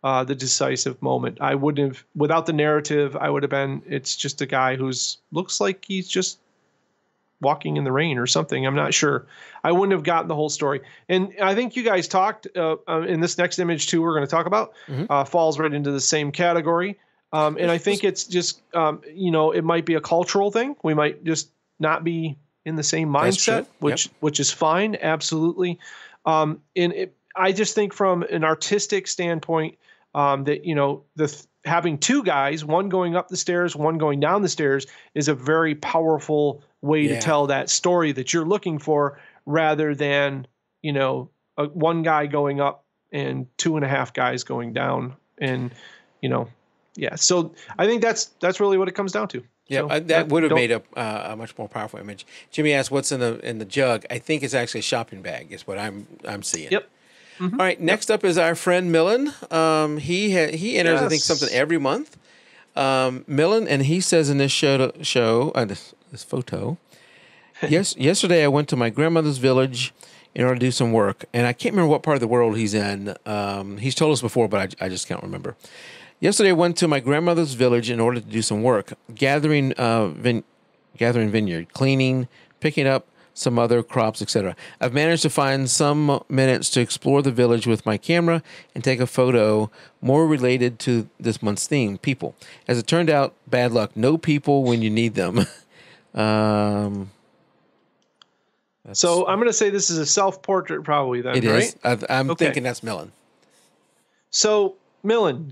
uh, the decisive moment. I wouldn't have, without the narrative, I would have been, it's just a guy who's looks like he's just walking in the rain or something. I'm not sure. I wouldn't have gotten the whole story. And I think you guys talked uh, uh, in this next image too, we're going to talk about, Mm-hmm. uh, falls right into the same category. Um, and I think it's just, um, you know, it might be a cultural thing. We might just not be in the same mindset, which, yep. which is fine. Absolutely. Um, and it, I just think from an artistic standpoint, um, that, you know, the, having two guys, one going up the stairs, one going down the stairs, is a very powerful way yeah. to tell that story that you're looking for, rather than, you know, a, one guy going up and two and a half guys going down. And, you know, yeah. So I think that's, that's really what it comes down to. Yeah, so, uh, that would have made a, uh, a much more powerful image. Jimmy asked, "What's in the in the jug?" I think it's actually a shopping bag. Is what I'm I'm seeing. Yep. Mm-hmm. All right. Next yep. up is our friend Millen. Um, he ha- he enters yes. I think something every month. Um, Millen, and he says in this show show uh, this this photo. yes, yesterday I went to my grandmother's village in order to do some work, and I can't remember what part of the world he's in. Um, he's told us before, but I, I just can't remember. Yesterday, I went to my grandmother's village in order to do some work, gathering, uh, vin- gathering vineyard, cleaning, picking up some other crops, et cetera. I've managed to find some minutes to explore the village with my camera and take a photo more related to this month's theme, people. As it turned out, bad luck. No people when you need them. um, so I'm going to say this is a self-portrait probably then, it right? Is. I've, I'm okay. thinking that's Millen. So, Millen,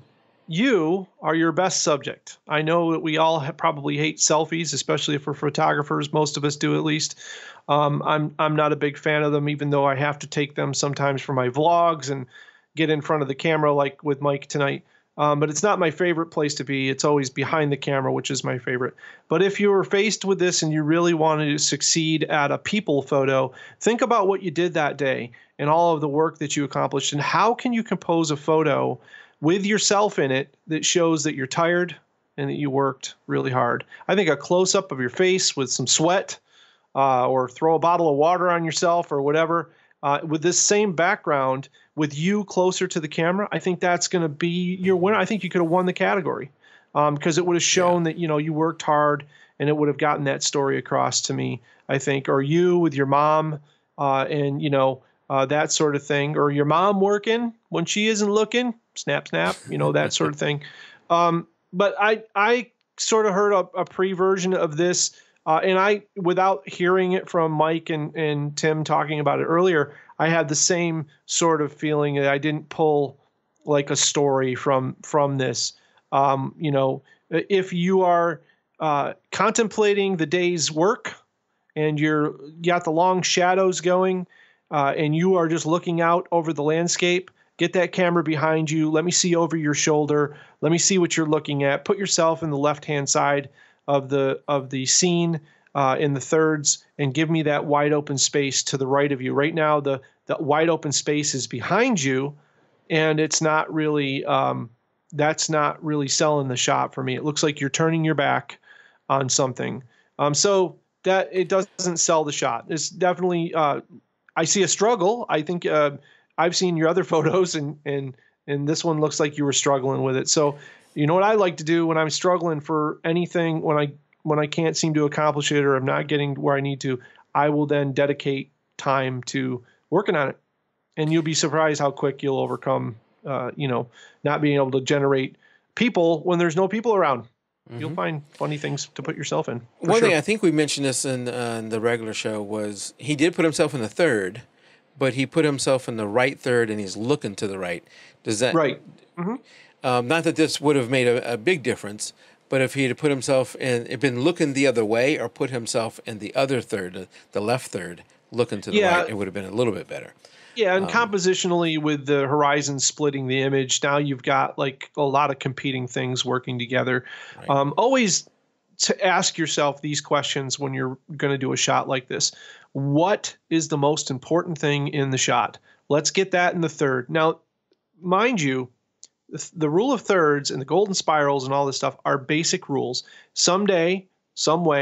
you are your best subject. I know that we all ha- probably hate selfies, especially for photographers. Most of us do, at least. Um, I'm I'm not a big fan of them, even though I have to take them sometimes for my vlogs and get in front of the camera, like with Mike tonight. Um, but it's not my favorite place to be. It's always behind the camera, which is my favorite. But if you were faced with this and you really wanted to succeed at a people photo, think about what you did that day and all of the work that you accomplished, and how can you compose a photo with yourself in it that shows that you're tired and that you worked really hard. I think a close-up of your face with some sweat, uh, or throw a bottle of water on yourself or whatever, uh, with this same background, with you closer to the camera, I think that's going to be your winner. I think you could have won the category, um, because it would have shown yeah. that, you know, you worked hard, and it would have gotten that story across to me, I think. Or you with your mom, uh, and, you know, uh, that sort of thing. Or your mom working when she isn't looking. Snap, snap, you know, that sort of thing. Um, but I I sort of heard a, a pre-version of this, uh, and I, without hearing it from Mike and, and Tim talking about it earlier, I had the same sort of feeling that I didn't pull like a story from from this. Um, you know, if you are uh, contemplating the day's work and you're you got the long shadows going, uh, and you are just looking out over the landscape, get that camera behind you. Let me see over your shoulder. Let me see what you're looking at. Put yourself in the left-hand side of the of the scene, uh, in the thirds, and give me that wide open space to the right of you. Right now, the, the wide open space is behind you, and it's not really um, that's not really selling the shot for me. It looks like you're turning your back on something. Um, so that it doesn't sell the shot. It's definitely uh, I see a struggle. I think. Uh, I've seen your other photos, and, and, and this one looks like you were struggling with it. So, you know what I like to do when I'm struggling for anything, when I, when I can't seem to accomplish it, or I'm not getting where I need to, I will then dedicate time to working on it. And you'll be surprised how quick you'll overcome, uh, you know, not being able to generate people when there's no people around. Mm-hmm. You'll find funny things to put yourself in. One sure. thing, I think we mentioned this in, uh, in the regular show, was he did put himself in the third, but he put himself in the right third, and he's looking to the right. Does that right? Mm-hmm. Um, not that this would have made a, a big difference, but if he had put himself in, had been looking the other way, or put himself in the other third, the left third, looking to the yeah. right, it would have been a little bit better. Yeah, and um, compositionally, with the horizon splitting the image, now you've got like a lot of competing things working together. Right. Um, always to ask yourself these questions when you're going to do a shot like this. What is the most important thing in the shot? Let's get that in the third. Now, mind you, the rule of thirds and the golden spirals and all this stuff are basic rules. Someday, some way,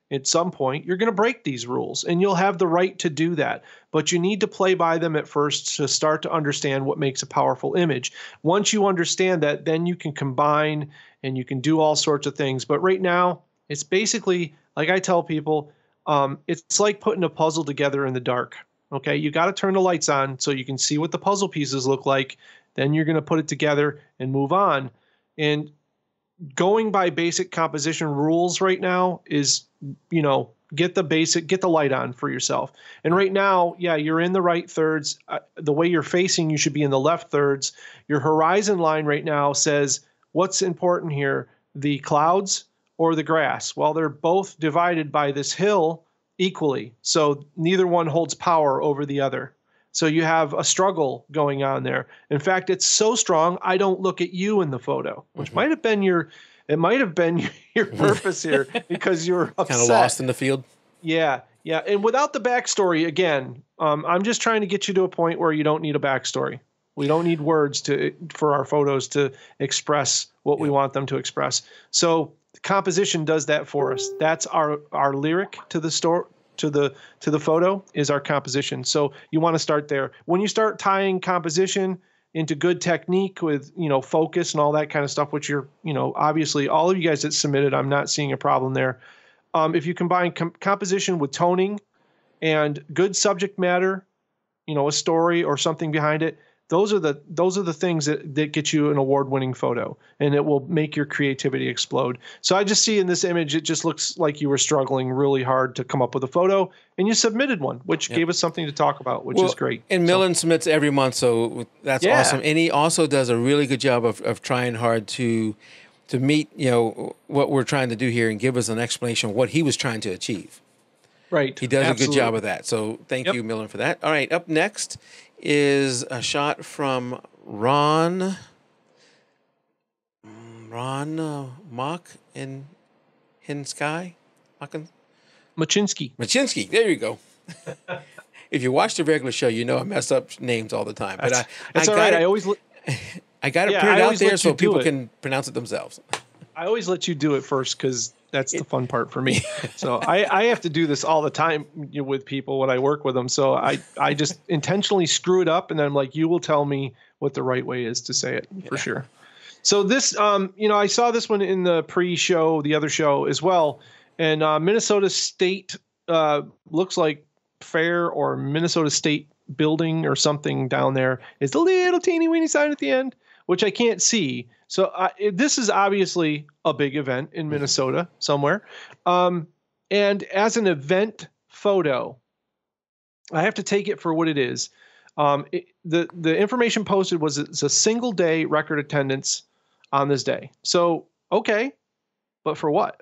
at some point, you're going to break these rules, and you'll have the right to do that. But you need to play by them at first to start to understand what makes a powerful image. Once you understand that, then you can combine and you can do all sorts of things. But right now, it's basically, like I tell people, um, it's like putting a puzzle together in the dark. Okay, you got to turn the lights on so you can see what the puzzle pieces look like. Then you're going to put it together and move on. And going by basic composition rules right now is, you know, get the basic, get the light on for yourself. And right now, yeah, you're in the right thirds. Uh, the way you're facing, you should be in the left thirds. Your horizon line right now says, what's important here, the clouds or the grass? Well, they're both divided by this hill equally. So neither one holds power over the other. So you have a struggle going on there. In fact, it's so strong, I don't look at you in the photo, which mm-hmm. might have been your, it might have been your purpose here because you're upset. Kind of lost in the field. Yeah, yeah. And without the backstory, again, um, I'm just trying to get you to a point where you don't need a backstory. We don't need words to for our photos to express what yeah. we want them to express. So the composition does that for us. That's our our lyric to the story. to the to the photo is our composition. So you want to start there. When you start tying composition into good technique with, you know, focus and all that kind of stuff, which you're, you know, obviously all of you guys that submitted, I'm not seeing a problem there. Um, if you combine com- composition with toning and good subject matter, you know, a story or something behind it, those are the those are the things that, that get you an award-winning photo, and it will make your creativity explode. So I just see in this image, it just looks like you were struggling really hard to come up with a photo, and you submitted one, which yep. gave us something to talk about, which well, is great. And Millen so. submits every month, so that's yeah. awesome. And he also does a really good job of, of trying hard to to meet, you know, what we're trying to do here and give us an explanation of what he was trying to achieve. Right. He does Absolutely. a good job of that. So thank yep. you, Millen, for that. All right, up next is a shot from Ron Ron uh, Mock in Hinsky Machinsky. Machinsky. There you go. If you watch the regular show, you know I mess up names all the time. But that's, I, that's I all got right. it. I always. Li- I got it yeah, printed out there so people it. can pronounce it themselves. I always let you do it first because that's the fun part for me. So I, I have to do this all the time with people when I work with them. So I, I just intentionally screw it up, and then I'm like, you will tell me what the right way is to say it for yeah. sure. So this, um, you know, I saw this one in the pre-show, the other show as well, and uh, Minnesota State uh, looks like Fair or Minnesota State Building or something down there. It's a little teeny weeny sign at the end, which I can't see. So uh, this is obviously a big event in Minnesota somewhere. Um, and as an event photo, I have to take it for what it is. Um, it, the, the information posted was it's a single day record attendance on this day. So, okay, but for what?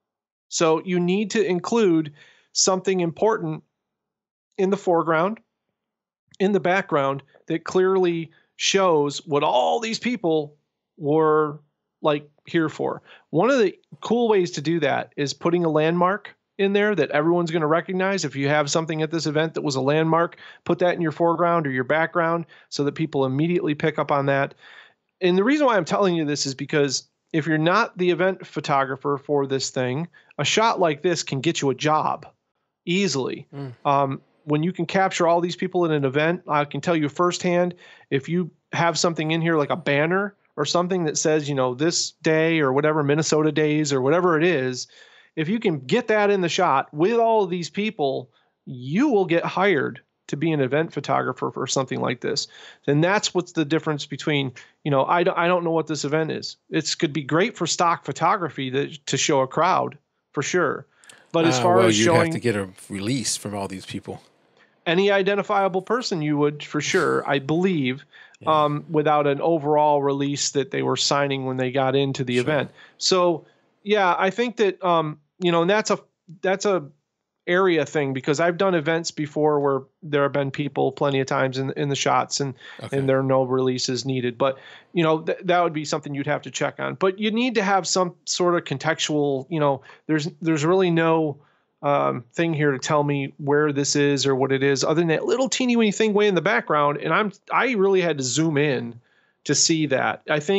So you need to include something important in the foreground, in the background that clearly shows what all these people were like here for. One of the cool ways to do that is putting a landmark in there that everyone's going to recognize. If you have something at this event that was a landmark, put that in your foreground or your background so that people immediately pick up on that. And the reason why I'm telling you this is because if you're not the event photographer for this thing, a shot like this can get you a job easily. Mm. Um, when you can capture all these people in an event, I can tell you firsthand, if you have something in here like a banner or something that says, you know, this day or whatever, Minnesota days or whatever it is, if you can get that in the shot with all of these people, you will get hired to be an event photographer for something like this. And that's what's the difference between, you know, I don't, I don't know what this event is. It could be great for stock photography to, to show a crowd for sure. But as uh, far well, as you'd showing have to get a release from all these people. Any identifiable person you would for sure, I believe, yeah. um, without an overall release that they were signing when they got into the sure. event. So, yeah, I think that, um, you know, and that's a, that's a area thing because I've done events before where there have been people plenty of times in, in the shots and, okay. and there are no releases needed. But, you know, th- that would be something you'd have to check on. But you need to have some sort of contextual, you know, there's, there's really no, Um, thing here to tell me where this is or what it is, other than that little teeny weeny thing way in the background. And I'm I really had to zoom in to see that. I think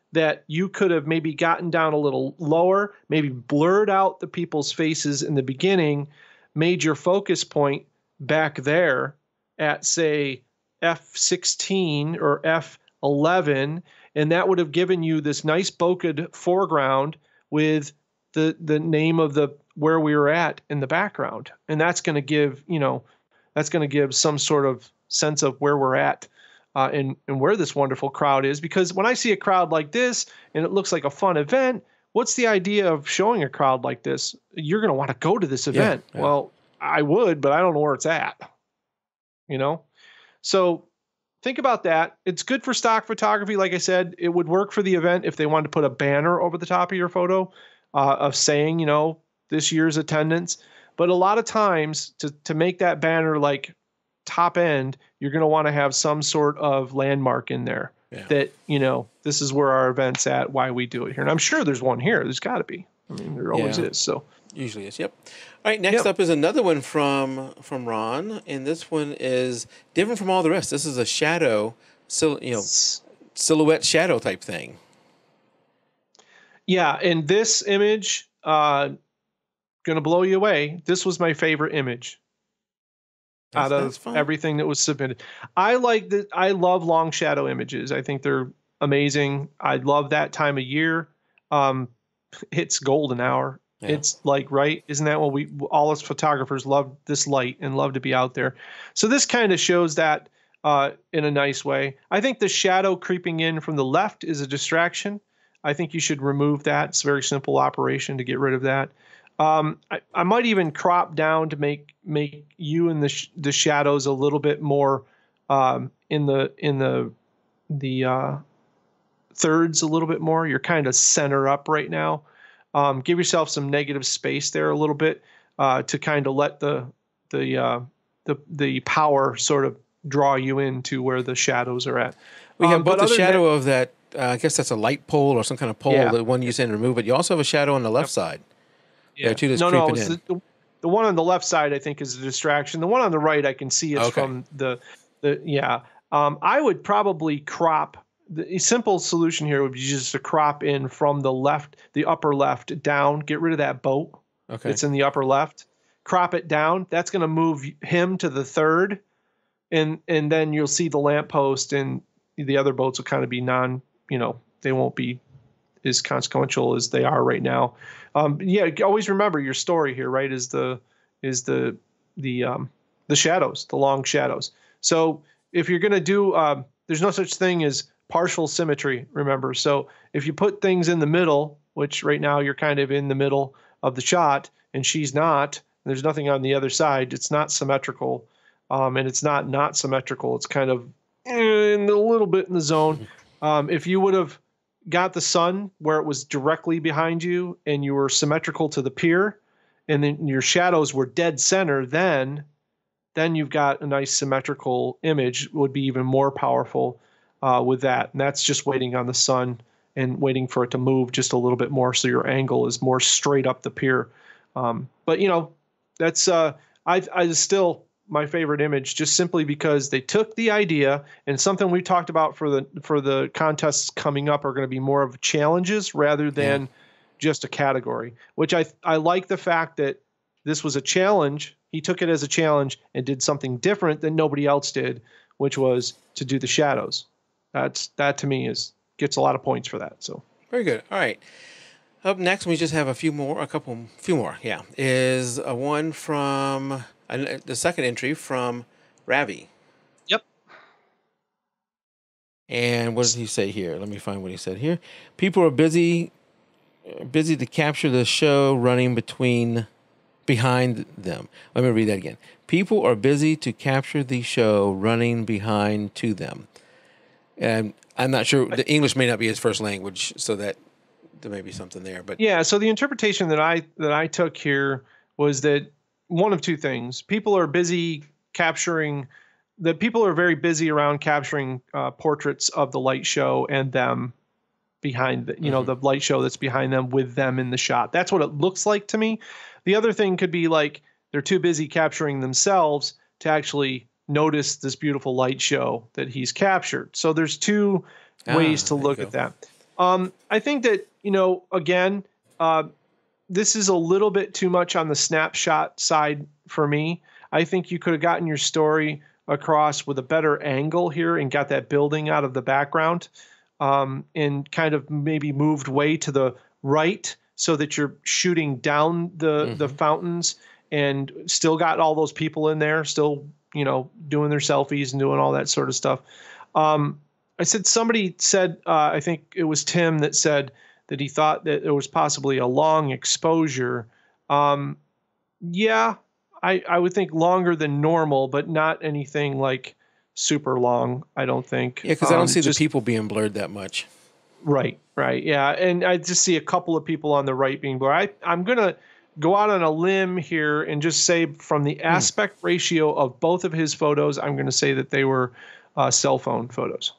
that you could have maybe gotten down a little lower, maybe blurred out the people's faces in the beginning, made your focus point back there at, say, F sixteen or F eleven, and that would have given you this nice bokeh foreground with the the name of the where we were at in the background. And that's going to give, you know, that's going to give some sort of sense of where we're at. Uh, and, and where this wonderful crowd is. Because when I see a crowd like this and it looks like a fun event, what's the idea of showing a crowd like this? You're going to want to go to this event. Yeah, yeah. Well, I would, but I don't know where it's at, you know? So think about that. It's good for stock photography. Like I said, it would work for the event if they wanted to put a banner over the top of your photo uh, of saying, you know, this year's attendance. But a lot of times to, to make that banner like top end, you're going to want to have some sort of landmark in there yeah. that, you know, this is where our event's at, why we do it here. And I'm sure there's one here. There's got to be. I mean, there always yeah. is. So usually is. Yep. All right. Next yep. up is another one from from Ron, and this one is different from all the rest. This is a shadow, sil- you know, silhouette shadow type thing. Yeah, and this image, uh, gonna blow you away. This was my favorite image. That's, out of everything that was submitted. I like that. I love long shadow images. I think they're amazing. I love that time of year. Um, it's golden hour. Yeah. It's like, right. Isn't that what we, all us photographers love this light and love to be out there. So this kind of shows that uh, in a nice way. I think the shadow creeping in from the left is a distraction. I think you should remove that. It's a very simple operation to get rid of that. Um, I, I might even crop down to make make you and the sh- the shadows a little bit more um, in the in the the uh, thirds a little bit more. You're kind of center up right now. Um, give yourself some negative space there a little bit uh, to kind of let the the uh, the the power sort of draw you into where the shadows are at. We have um, both the shadow that, of that. Uh, I guess that's a light pole or some kind of pole. Yeah. The one you said remove it. You also have a shadow on the left yep. side. Yeah, two that's no, no. in. The, the one on the left side, I think, is a distraction. The one on the right, I can see it's okay. from the, the yeah. Um, I would probably crop. The simple solution here would be just to crop in from the left, the upper left down. Get rid of that boat. Okay. It's in the upper left. Crop it down. That's going to move him to the third, and and then you'll see the lamppost and the other boats will kind of be non. You know, they won't be as consequential as they are right now. Um, yeah, always remember your story here, right? Is the is the the um, the shadows, the long shadows. So if you're going to do, um, there's no such thing as partial symmetry. Remember, so if you put things in the middle, which right now you're kind of in the middle of the shot, and she's not. There's nothing on the other side. It's not symmetrical, um, and it's not not symmetrical. It's kind of in a little bit in the zone. Um, if you would have got the sun where it was directly behind you and you were symmetrical to the pier and then your shadows were dead center, then then you've got a nice symmetrical image. Would be even more powerful uh, with that. And that's just waiting on the sun and waiting for it to move just a little bit more so your angle is more straight up the pier. Um, but, you know, that's uh, I, I still my favorite image just simply because they took the idea, and something we talked about for the for the contests coming up are going to be more of challenges rather than yeah. just a category, which I I like the fact that this was a challenge. He took it as a challenge and did something different than nobody else did, which was to do the shadows. That's that to me is gets a lot of points for that. So very good. All right. Up next, we just have a few more, a couple, few more. Yeah, is a one from uh, the second entry from Ravi. Yep. And what does he say here? Let me find what he said here. People are busy, busy to capture the show running between, behind them. Let me read that again. People are busy to capture the show running behind to them. And I'm not sure. The English may not be his first language, so that. There may be something there, but yeah. So the interpretation that I that I took here was that one of two things: people are busy capturing. That people are very busy around capturing uh, portraits of the light show and them behind the, you mm-hmm. know, the light show that's behind them with them in the shot. That's what it looks like to me. The other thing could be like they're too busy capturing themselves to actually notice this beautiful light show that he's captured. So there's two ah, ways to look at that. Um, I think that, you know, again, uh, this is a little bit too much on the snapshot side for me. I think you could have gotten your story across with a better angle here and got that building out of the background, um, and kind of maybe moved way to the right so that you're shooting down the, mm-hmm. the fountains and still got all those people in there, still, you know, doing their selfies and doing all that sort of stuff. Um, I said, somebody said, uh, I think it was Tim that said that he thought that it was possibly a long exposure. Um, yeah, I, I would think longer than normal, but not anything like super long, I don't think. Yeah, because um, I don't see just, the people being blurred that much. Right, right, yeah. And I just see a couple of people on the right being blurred. I, I'm going to go out on a limb here and just say from the aspect mm. ratio of both of his photos, I'm going to say that they were uh, cell phone photos.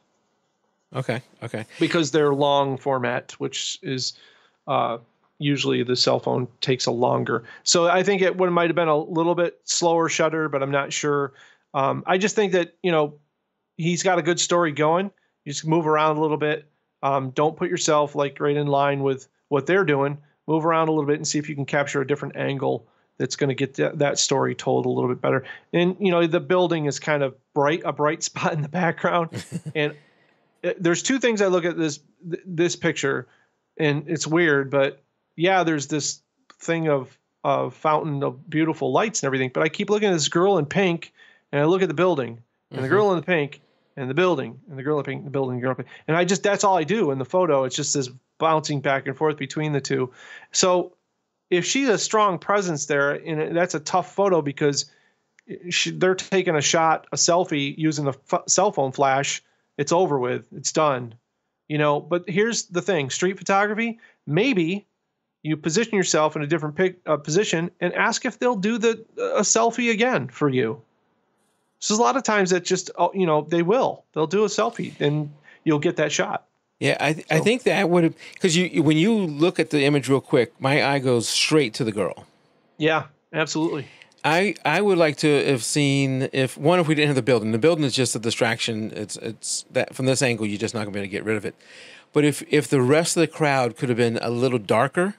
Okay. Okay. Because they're long format, which is uh, usually the cell phone takes a longer. So I think it would might have been a little bit slower shutter, but I'm not sure. Um, I just think that, you know, he's got a good story going. You just move around a little bit. Um, don't put yourself like right in line with what they're doing. Move around a little bit and see if you can capture a different angle that's going to get that, that story told a little bit better. And, you know, the building is kind of bright, a bright spot in the background. And there's two things I look at this this picture, and it's weird, but yeah, there's this thing of of fountain of beautiful lights and everything. But I keep looking at this girl in pink, and I look at the building, and mm-hmm. the girl in the pink, and the building, and the girl in pink, and the building, and the girl in pink. And I just that's all I do in the photo. It's just this bouncing back and forth between the two. So if she's a strong presence there, and that's a tough photo because she, they're taking a shot, a selfie using the f- cell phone flash. It's over with. It's done. You know, but here's the thing. Street photography, maybe you position yourself in a different pic, uh, position and ask if they'll do the a selfie again for you. So a lot of times that just, you know, they will. They'll do a selfie and you'll get that shot. Yeah, I th- so. I think that would have, because you when you look at the image real quick, my eye goes straight to the girl. Yeah, absolutely. I, I would like to have seen if one if we didn't have the building. The building is just a distraction. It's it's that from this angle you're just not going to be able to get rid of it. But if if the rest of the crowd could have been a little darker,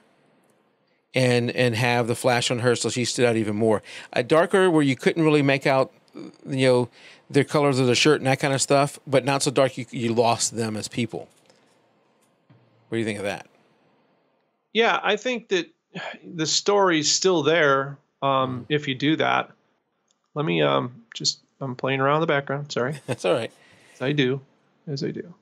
and and have the flash on her so she stood out even more, a darker where you couldn't really make out, you know, their colors of the shirt and that kind of stuff, but not so dark you you lost them as people. What do you think of that? Yeah, I think that the story's still there. Um, if you do that, let me um, just, I'm playing around in the background. Sorry. That's all right. As I do, as I do.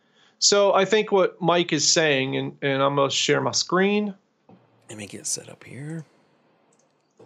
So I think what Mike is saying, and, and I'm going to share my screen. Let me get set up here. All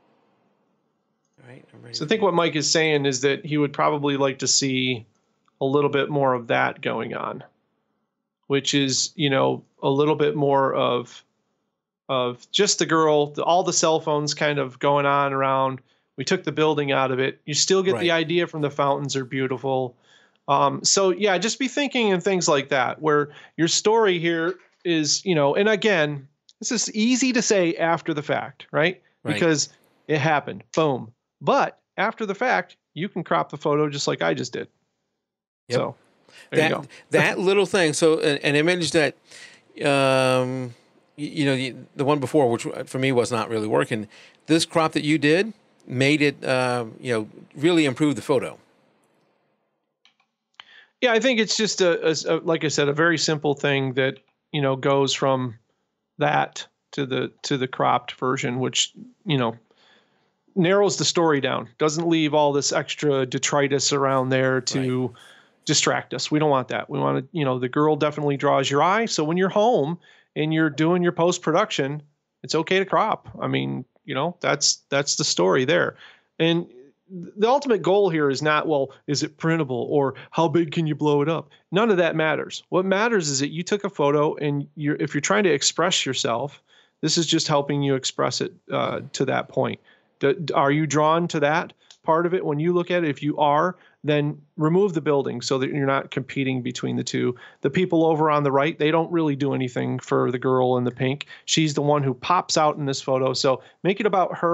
right. I'm ready. So I think what Mike is saying is that he would probably like to see a little bit more of that going on, which is, you know, a little bit more of of just the girl, all the cell phones kind of going on around. We took the building out of it. You still get right. the idea from the fountains are beautiful. Um, so yeah, just be thinking in things like that, where your story here is, you know, and again, this is easy to say after the fact, right? right? Because it happened, boom. But after the fact, you can crop the photo just like I just did. Yep. So there that, you go. that little thing. So an, an image that, um, you know, the, the one before, which for me was not really working, this crop that you did made it, uh, you know, really improve the photo. Yeah, I think it's just a, a, a, like I said, a very simple thing that, you know, goes from that to the to the cropped version, which, you know, narrows the story down, doesn't leave all this extra detritus around there to right. distract us. We don't want that. We want to, you know, the girl definitely draws your eye. So when you're home and you're doing your post-production, it's okay to crop. I mean, you know, that's that's the story there. And the ultimate goal here is not, well, is it printable or how big can you blow it up? None of that matters. What matters is that you took a photo, and you're if you're trying to express yourself, this is just helping you express it uh, to that point. D- are you drawn to that part of it when you look at it? If you are, then remove the building so that you're not competing between the two. The people over on the right, they don't really do anything for the girl in the pink. She's the one who pops out in this photo. So make it about her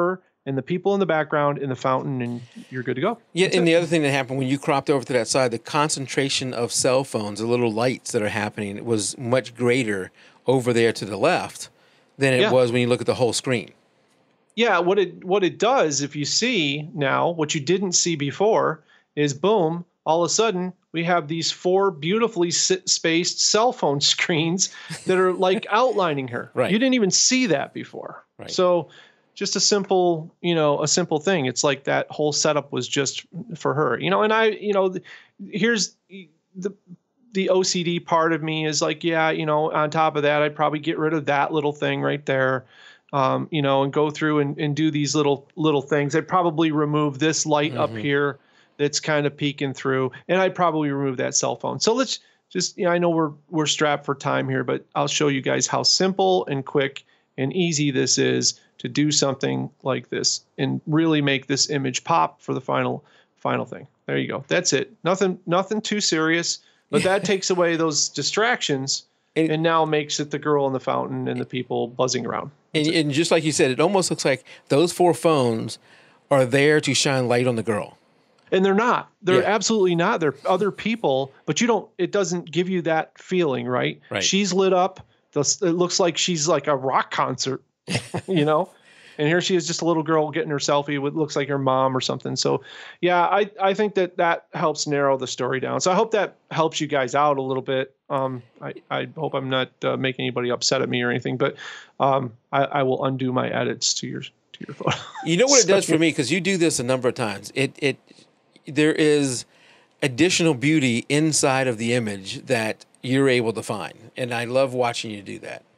and the people in the background in the fountain, and you're good to go. Yeah, That's and it. the other thing that happened when you cropped over to that side, the concentration of cell phones, the little lights that are happening, was much greater over there to the left than it Yeah. was when you look at the whole screen. Yeah, what it what it does, if you see now, what you didn't see before, is boom, all of a sudden we have these four beautifully sit- spaced cell phone screens that are like outlining her. Right. You didn't even see that before. Right. So just a simple, you know, a simple thing. It's like that whole setup was just for her, you know, and I, you know, th- here's the the O C D part of me is like, yeah, you know, on top of that, I'd probably get rid of that little thing right there. Um, you know, and go through and, and do these little little things. I'd probably remove this light Mm-hmm. up here that's kind of peeking through, and I'd probably remove that cell phone. So let's just, you know, I know we're we're strapped for time here, but I'll show you guys how simple and quick and easy this is to do something like this and really make this image pop for the final final thing. There you go. That's it. Nothing nothing too serious, but that takes away those distractions and, and now makes it the girl in the fountain and the people buzzing around. And, and just like you said, it almost looks like those four phones are there to shine light on the girl. And they're not. They're Yeah. absolutely not. They're other people, but you don't, it doesn't give you that feeling, right? Right. She's lit up. The, it looks like she's like a rock concert, you know? And here she is, just a little girl getting her selfie with, looks like her mom or something. So yeah, I, I think that that helps narrow the story down. So I hope that helps you guys out a little bit. Um, I, I hope I'm not uh, making anybody upset at me or anything, but um, I, I will undo my edits to your, to your photo. You know what it does for me? Because you do this a number of times. It, it, there is additional beauty inside of the image that you're able to find. And I love watching you do that.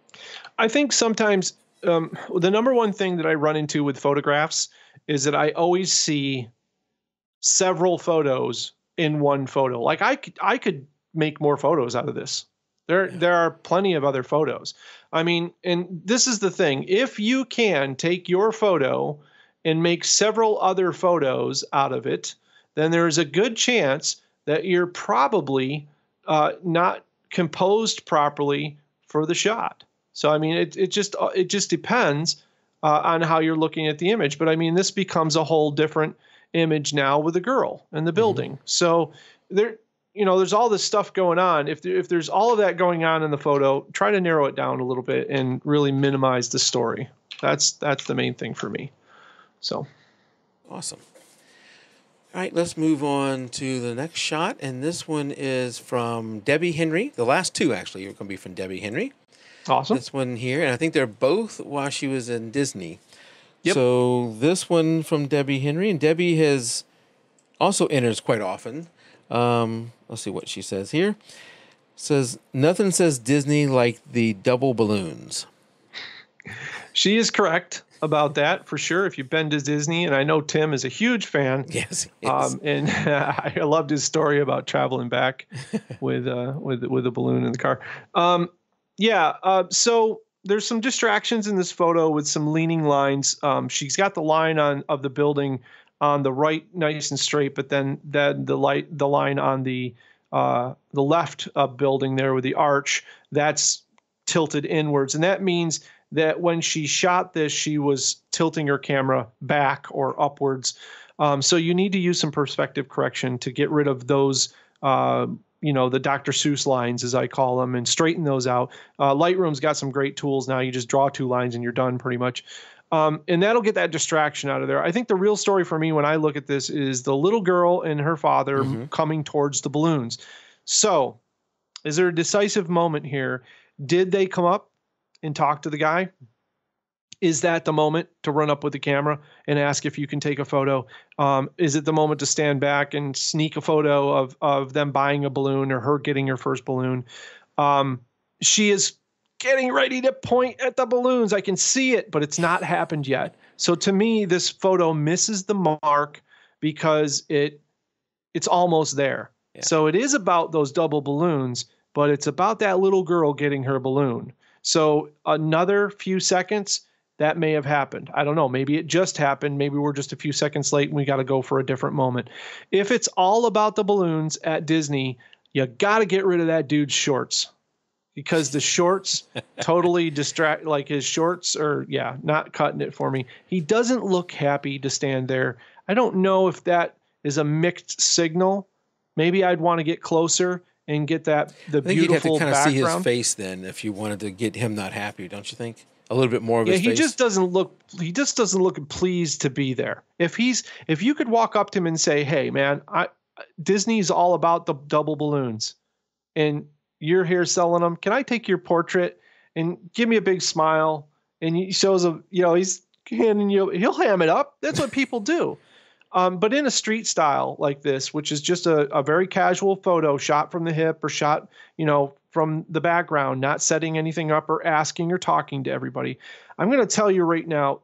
I think sometimes um, the number one thing that I run into with photographs is that I always see several photos in one photo. Like I could, I could make more photos out of this. There, Yeah. there are plenty of other photos. I mean, and this is the thing. If you can take your photo and make several other photos out of it, then there's a good chance that you're probably uh, not composed properly for the shot. So, I mean, it, it just, it just depends uh, on how you're looking at the image. But I mean, this becomes a whole different image now with a girl in the building. Mm-hmm. So there, you know, there's all this stuff going on. If there, if there's all of that going on in the photo, try to narrow it down a little bit and really minimize the story. That's, that's the main thing for me. So. Awesome. All right, let's move on to the next shot. And this one is from Debbie Henry. The last two, actually, are going to be from Debbie Henry. Awesome. This one here, and I think they're both while she was in Disney. Yep. So this one from Debbie Henry, and Debbie has also enters quite often. Um, let's see what she says here. It says, nothing says Disney like the double balloons. She is correct about that for sure. If you've been to Disney, and I know Tim is a huge fan. Yes. Um, and I loved his story about traveling back with uh, with with a balloon in the car. Um, yeah. Uh, so there's some distractions in this photo with some leaning lines. Um, she's got the line on of the building on the right, nice and straight, but then then the light the line on the uh, the left uh, building there with the arch that's tilted inwards, and that means that when she shot this, she was tilting her camera back or upwards. Um, so you need to use some perspective correction to get rid of those, uh, you know, the Doctor Seuss lines, as I call them, and straighten those out. Uh, Lightroom's got some great tools now. You just draw two lines and you're done pretty much. Um, and that'll get that distraction out of there. I think the real story for me when I look at this is the little girl and her father mm-hmm. coming towards the balloons. So is there a decisive moment here? Did they come up and talk to the guy? Is that the moment to run up with the camera and ask if you can take a photo? Um, is it the moment to stand back and sneak a photo of, of them buying a balloon or her getting her first balloon? Um, she is getting ready to point at the balloons. I can see it, but it's not happened yet. So to me, this photo misses the mark because it it's almost there. Yeah. So it is about those double balloons, but it's about that little girl getting her balloon. So another few seconds, that may have happened. I don't know. Maybe it just happened. Maybe we're just a few seconds late and we got to go for a different moment. If it's all about the balloons at Disney, you got to get rid of that dude's shorts. because the shorts totally distract, like his shorts are, yeah, not cutting it for me. He doesn't look happy to stand there. I don't know if that is a mixed signal. Maybe I'd want to get closer and get that, the I think beautiful you'd have to kind of see his background. face then if you wanted to get him not happy, don't you think? A little bit more of Yeah, his he face. just doesn't look, he just doesn't look pleased to be there. If he's, if you could walk up to him and say, hey man, I, Disney's all about the double balloons and you're here selling them. Can I take your portrait and give me a big smile? And he shows a, you know, he's handing you, he'll ham it up. That's what people do. Um, but in a street style like this, which is just a, a very casual photo shot from the hip or shot, you know, from the background, not setting anything up or asking or talking to everybody. I'm going to tell you right now,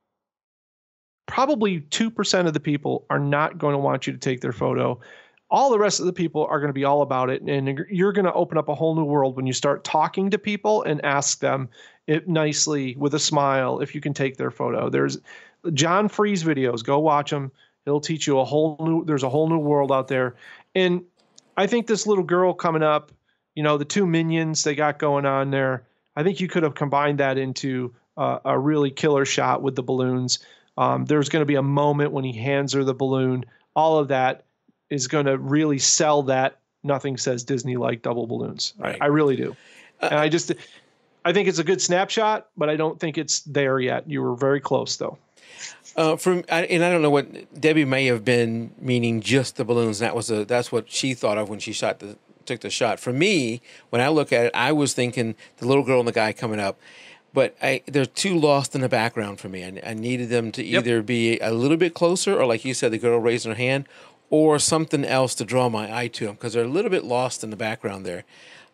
probably two percent of the people are not going to want you to take their photo. All the rest of the people are going to be all about it. And you're going to open up a whole new world when you start talking to people and ask them it nicely with a smile if you can take their photo. There's John Freeze videos. Go watch them. It'll teach you a whole new, there's a whole new world out there. And I think this little girl coming up, you know, the two minions they got going on there, I think you could have combined that into uh, a really killer shot with the balloons. Um, there's going to be a moment when he hands her the balloon. All of that is going to really sell that nothing says Disney like double balloons. Right. I, I really do. Uh, and I just, I think it's a good snapshot, but I don't think it's there yet. You were very close though. Uh, from I, and I don't know what Debbie may have been meaning just the balloons. That was a that's what she thought of when she shot the took the shot. For me, when I look at it, I was thinking the little girl and the guy coming up, but I they're too lost in the background for me. I, I needed them to either yep. be a little bit closer, or like you said, the girl raising her hand, or something else to draw my eye to them because they're a little bit lost in the background there.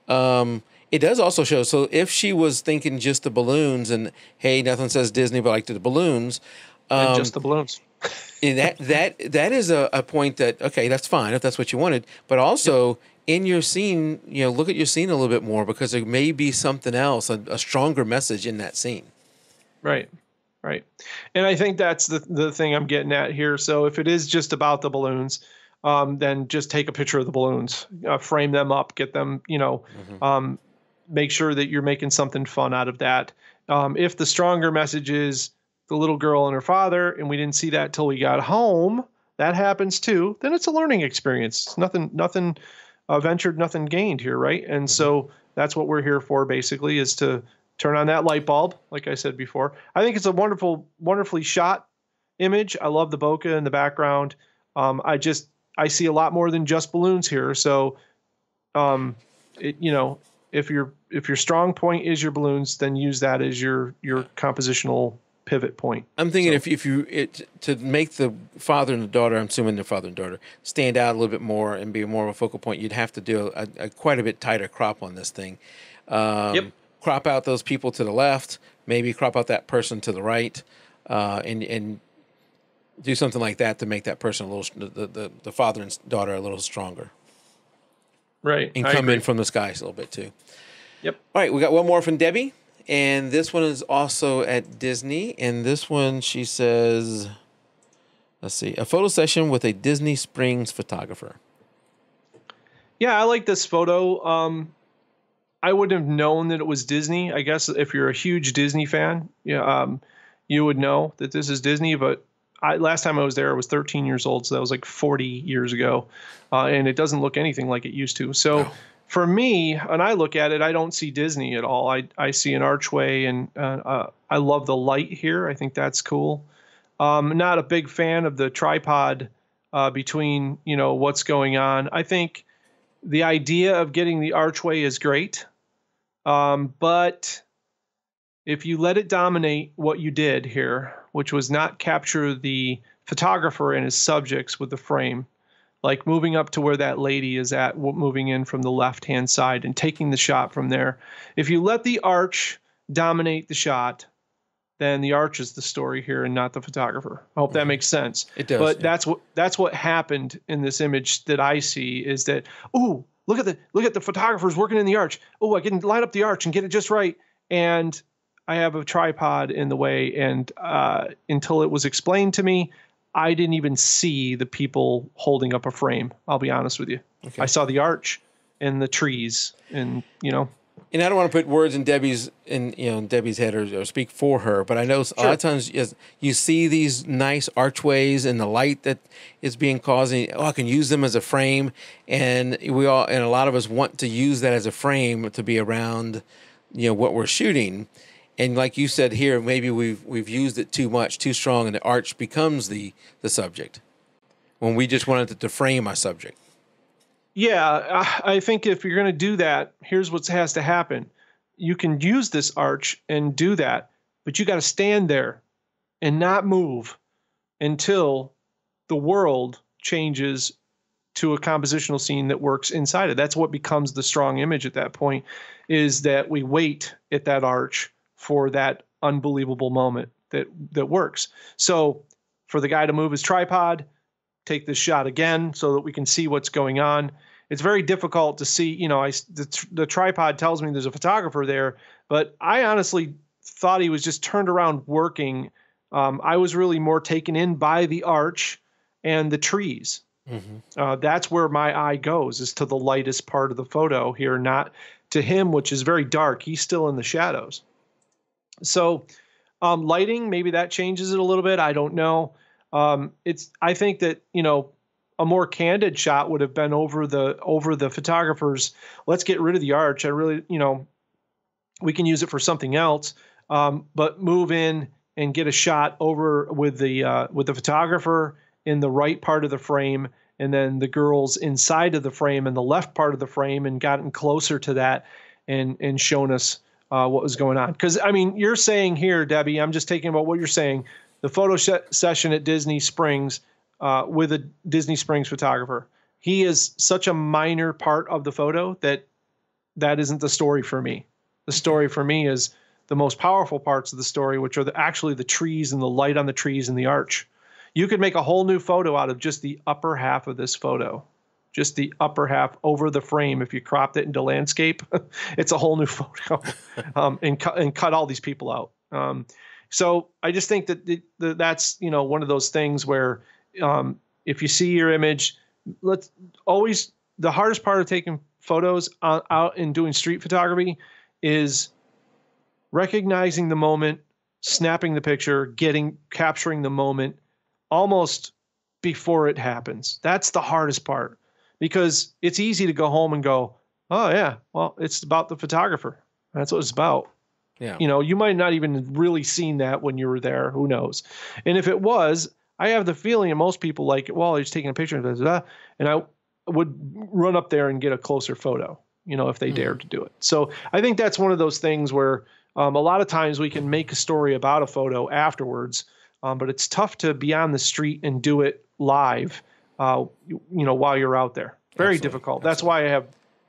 Um, it does also show. So if she was thinking just the balloons and hey, nothing says Disney, but I like the balloons. And Um, just the balloons. and that that that is a, a point that okay, that's fine if that's what you wanted. But also yep. in your scene, you know, look at your scene a little bit more because there may be something else, a, a stronger message in that scene. Right, right. And I think that's the the thing I'm getting at here. So if it is just about the balloons, um, then just take a picture of the balloons, uh, frame them up, get them, you know, mm-hmm. um, make sure that you're making something fun out of that. Um, if the stronger message is the little girl and her father, and we didn't see that till we got home, that happens too, then it's a learning experience. It's nothing, nothing uh, ventured, nothing gained here, right? And mm-hmm. so that's what we're here for, basically, is to turn on that light bulb, like I said before. I think it's a wonderful, wonderfully shot image. I love the bokeh in the background. Um, I just, I see a lot more than just balloons here. So, um, it, you know, if your if your strong point is your balloons, then use that as your your compositional pivot point. I'm thinking so. if if you it, to make the father and the daughter, I'm assuming the father and daughter, stand out a little bit more and be more of a focal point, you'd have to do a, a quite a bit tighter crop on this thing. Um, yep. Crop out those people to the left, maybe crop out that person to the right, uh, and and do something like that to make that person a little the the, the father and daughter a little stronger. Right. And come in from the skies a little bit too. Yep. All right, we got one more from Debbie. And this one is also at Disney. And this one, she says, let's see, a photo session with a Disney Springs photographer. Yeah, I like this photo. Um, I wouldn't have known that it was Disney. I guess if you're a huge Disney fan, yeah, um, you would know that this is Disney. But I, last time I was there, I was thirteen years old. So that was like forty years ago. Uh, and it doesn't look anything like it used to. So. No. For me, when I look at it, I don't see Disney at all. I, I see an archway, and uh, uh, I love the light here. I think that's cool. Um, not a big fan of the tripod uh, between, you know, what's going on. I think the idea of getting the archway is great, um, but if you let it dominate what you did here, which was not capture the photographer and his subjects with the frame, like moving up to where that lady is at, moving in from the left-hand side and taking the shot from there. If you let the arch dominate the shot, then the arch is the story here and not the photographer. I hope that makes sense. It does. But yeah. that's what that's what happened in this image that I see is that, ooh, look at the look at the photographers working in the arch. Oh, I can line up the arch and get it just right. And I have a tripod in the way, and uh, until it was explained to me, I didn't even see the people holding up a frame. I'll be honest with you. Okay. I saw the arch and the trees, and you know. And I don't want to put words in Debbie's in you know in Debbie's head or, or speak for her, but I know a lot of times yes, you see these nice archways and the light that is being caused. And, oh, I can use them as a frame, and we all and a lot of us want to use that as a frame to be around, you know, what we're shooting. And like you said here, maybe we've we've used it too much, too strong, and the arch becomes the the subject when we just wanted it to frame our subject. Yeah, I think if you're going to do that, here's what has to happen. You can use this arch and do that, but you got to stand there and not move until the world changes to a compositional scene that works inside it. That's what becomes the strong image at that point, is that we wait at that arch for that unbelievable moment that, that works. So for the guy to move his tripod, take this shot again so that we can see what's going on. It's very difficult to see, you know, I, the, the tripod tells me there's a photographer there, but I honestly thought he was just turned around working. Um, I was really more taken in by the arch and the trees. Mm-hmm. Uh, that's where my eye goes, is to the lightest part of the photo here, not to him, which is very dark. He's still in the shadows. So um, lighting, maybe that changes it a little bit. I don't know. Um, it's, I think that, you know, a more candid shot would have been over the over the photographer's. Let's get rid of the arch. I really, you know, we can use it for something else. Um, but move in and get a shot over with the uh, with the photographer in the right part of the frame, and then the girls inside of the frame in the left part of the frame, and gotten closer to that and and shown us uh, what was going on. Because I mean, you're saying here, Debbie, I'm just taking about what you're saying. The photo sh- session at Disney Springs. Uh, with a Disney Springs photographer. He is such a minor part of the photo that that isn't the story for me. The story for me is the most powerful parts of the story, which are the, actually the trees and the light on the trees and the arch. You could make a whole new photo out of just the upper half of this photo, just the upper half over the frame. If you cropped it into landscape, it's a whole new photo, um, and, cu- and cut all these people out. Um, so I just think that the, the, that's, you know, one of those things where Um, if you see your image, let's always, the hardest part of taking photos out, out and doing street photography is recognizing the moment, snapping the picture, getting, capturing the moment almost before it happens. That's the hardest part, because it's easy to go home and go, oh yeah, well, it's about the photographer. That's what it's about. Yeah. You know, you might not even really seen that when you were there. Who knows? And if it was, I have the feeling, and most people like, well, he's taking a picture of this, and I would run up there and get a closer photo, you know, if they mm-hmm. dared to do it. So I think that's one of those things where um, a lot of times we can make a story about a photo afterwards, um, but it's tough to be on the street and do it live, uh, you, you know, while you're out there. Very Absolutely. difficult. Absolutely. That's why I have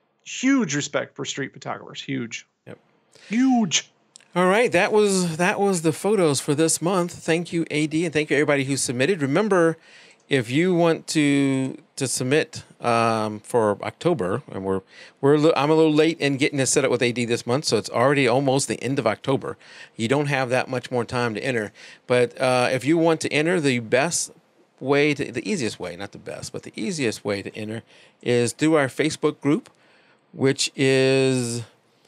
huge respect for street photographers. Huge. Yep. Huge. All right, that was that was the photos for this month. Thank you, A D, and thank you everybody who submitted. Remember, if you want to to submit um, for October, and we're we're a little, I'm a little late in getting this set up with A D this month, so it's already almost the end of October. You don't have that much more time to enter. But uh, if you want to enter, the best way, to, the easiest way, not the best, but the easiest way to enter is through our Facebook group, which is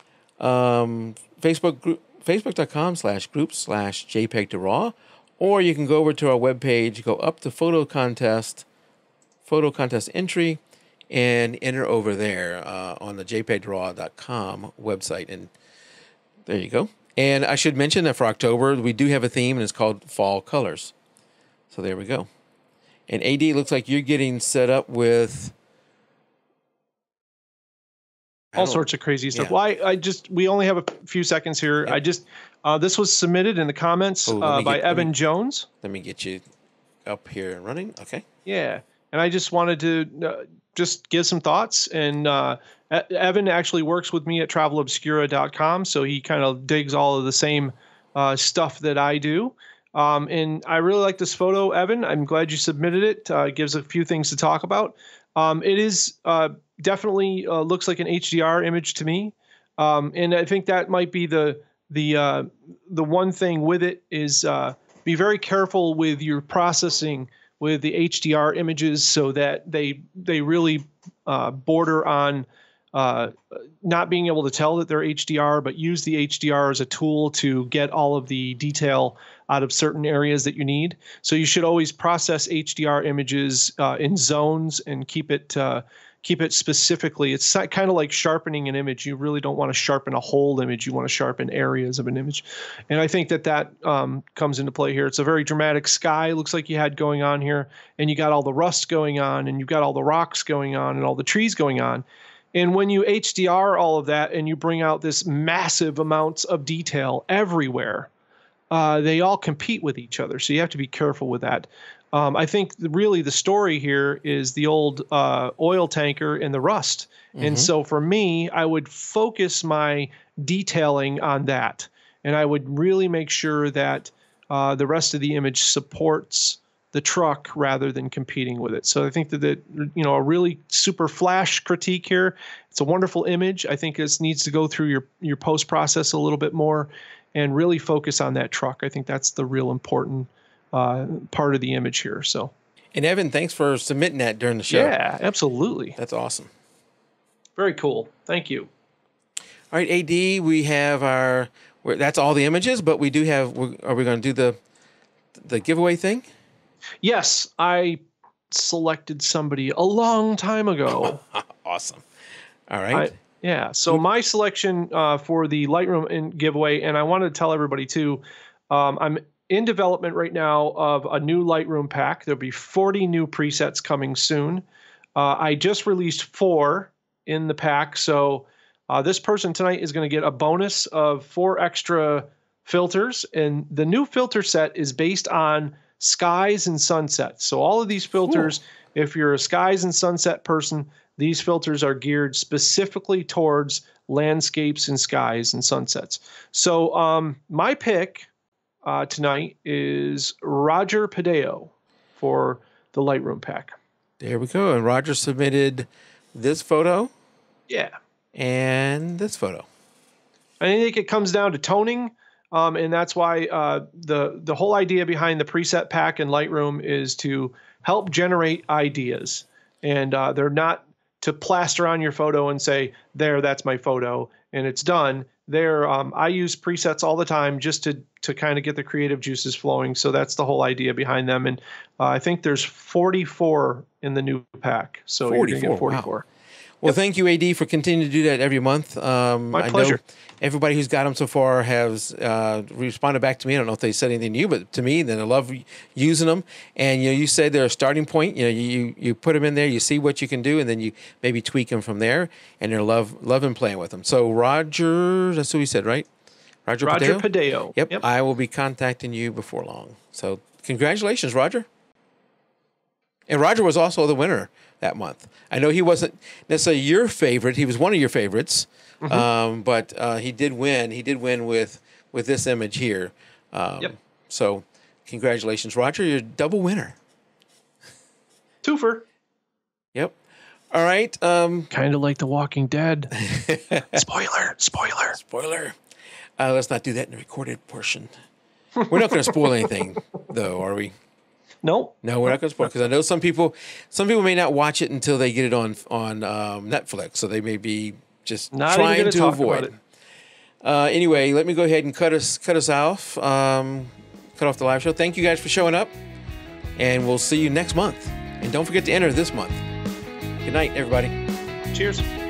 um, Facebook group. Facebook.com slash group slash jpeg2raw, or you can go over to our webpage, go up to photo contest, photo contest entry, and enter over there uh, on the jpeg two raw dot com website. And there you go. And I should mention that for October, we do have a theme, and it's called Fall Colors. So there we go. And A D, looks like you're getting set up with all sorts of crazy stuff. Yeah. Well, I, I just, we only have a few seconds here. Yep. I just, uh, this was submitted in the comments oh, uh, by get, Evan let me, Jones. Let me get you up here and running. Okay. Yeah. And I just wanted to uh, just give some thoughts. And uh, Evan actually works with me at travel obscura dot com. So he kind of digs all of the same uh, stuff that I do. Um, and I really like this photo, Evan. I'm glad you submitted it. Uh, it gives a few things to talk about. Um, it is uh, definitely uh, looks like an H D R image to me, um, and I think that might be the the uh, the one thing with it is uh, be very careful with your processing with the H D R images, so that they they really uh, border on uh, not being able to tell that they're H D R, but use the H D R as a tool to get all of the detail out of certain areas that you need. So you should always process H D R images uh, in zones and keep it uh, keep it specifically. It's kind of like sharpening an image. You really don't want to sharpen a whole image. You want to sharpen areas of an image. And I think that that um, comes into play here. It's a very dramatic sky, looks like you had going on here, and you got all the rust going on, and you've got all the rocks going on, and all the trees going on. And when you H D R all of that and you bring out this massive amounts of detail everywhere, uh, they all compete with each other. So you have to be careful with that. Um, I think the, really the story here is the old uh, oil tanker and the rust. Mm-hmm. And so for me, I would focus my detailing on that. And I would really make sure that uh, the rest of the image supports the truck rather than competing with it. So I think that, that you know, a really super flash critique here. It's a wonderful image. I think this needs to go through your, your post process a little bit more and really focus on that truck. I think that's the real important uh, part of the image here. So, and Evan, thanks for submitting that during the show. Yeah, absolutely. That's awesome. Very cool. Thank you. All right, A D, we have our, we're, that's all the images, but we do have, we're, are we going to do the, the giveaway thing? Yes, I selected somebody a long time ago. Awesome. All right. I, yeah. So my selection uh, for the Lightroom in giveaway, and I wanted to tell everybody too, um, I'm in development right now of a new Lightroom pack. There'll be forty new presets coming soon. Uh, I just released four in the pack. So uh, this person tonight is going to get a bonus of four extra filters. And the new filter set is based on skies and sunsets. So all of these filters, cool. If you're a skies and sunset person, these filters are geared specifically towards landscapes and skies and sunsets. So um, my pick uh, tonight is Roger Padeo for the Lightroom pack. There we go. And Roger submitted this photo. Yeah. And this photo. I think it comes down to toning. Um, and that's why uh, the, the whole idea behind the preset pack in Lightroom is to help generate ideas. And uh, they're not to plaster on your photo and say, there, that's my photo, and it's done. There, um, I use presets all the time just to to kind of get the creative juices flowing. So that's the whole idea behind them. And uh, I think there's forty-four in the new pack. So forty-four, you're gonna get forty-four. Wow. Well, yep. Thank you, A D, for continuing to do that every month. Um, My pleasure. I know everybody who's got them so far has uh, responded back to me. I don't know if they said anything to you, but to me, then I love using them. And you know, you said they're a starting point. You know, you you put them in there, you see what you can do, and then you maybe tweak them from there. And they're love loving playing with them. So Roger, that's who he said, right? Roger, Roger Padeo? Padeo. Yep, yep. I will be contacting you before long. So congratulations, Roger. And Roger was also the winner that month. I know he wasn't necessarily your favorite. He was one of your favorites, mm-hmm. um, but uh, he did win. He did win with with this image here. Um, yep. So congratulations, Roger. You're a double winner. Twofer. Yep. All right. Um, kind of like The Walking Dead. Spoiler. Spoiler. Spoiler. Uh, let's not do that in the recorded portion. We're not going to spoil anything, though, are we? Nope. No, we're not going to spoil, because I know some people, some people may not watch it until they get it on on um, Netflix, so they may be just not trying to talk avoid it. Uh, anyway, let me go ahead and cut us cut us off, um, cut off the live show. Thank you guys for showing up, and we'll see you next month. And don't forget to enter this month. Good night, everybody. Cheers.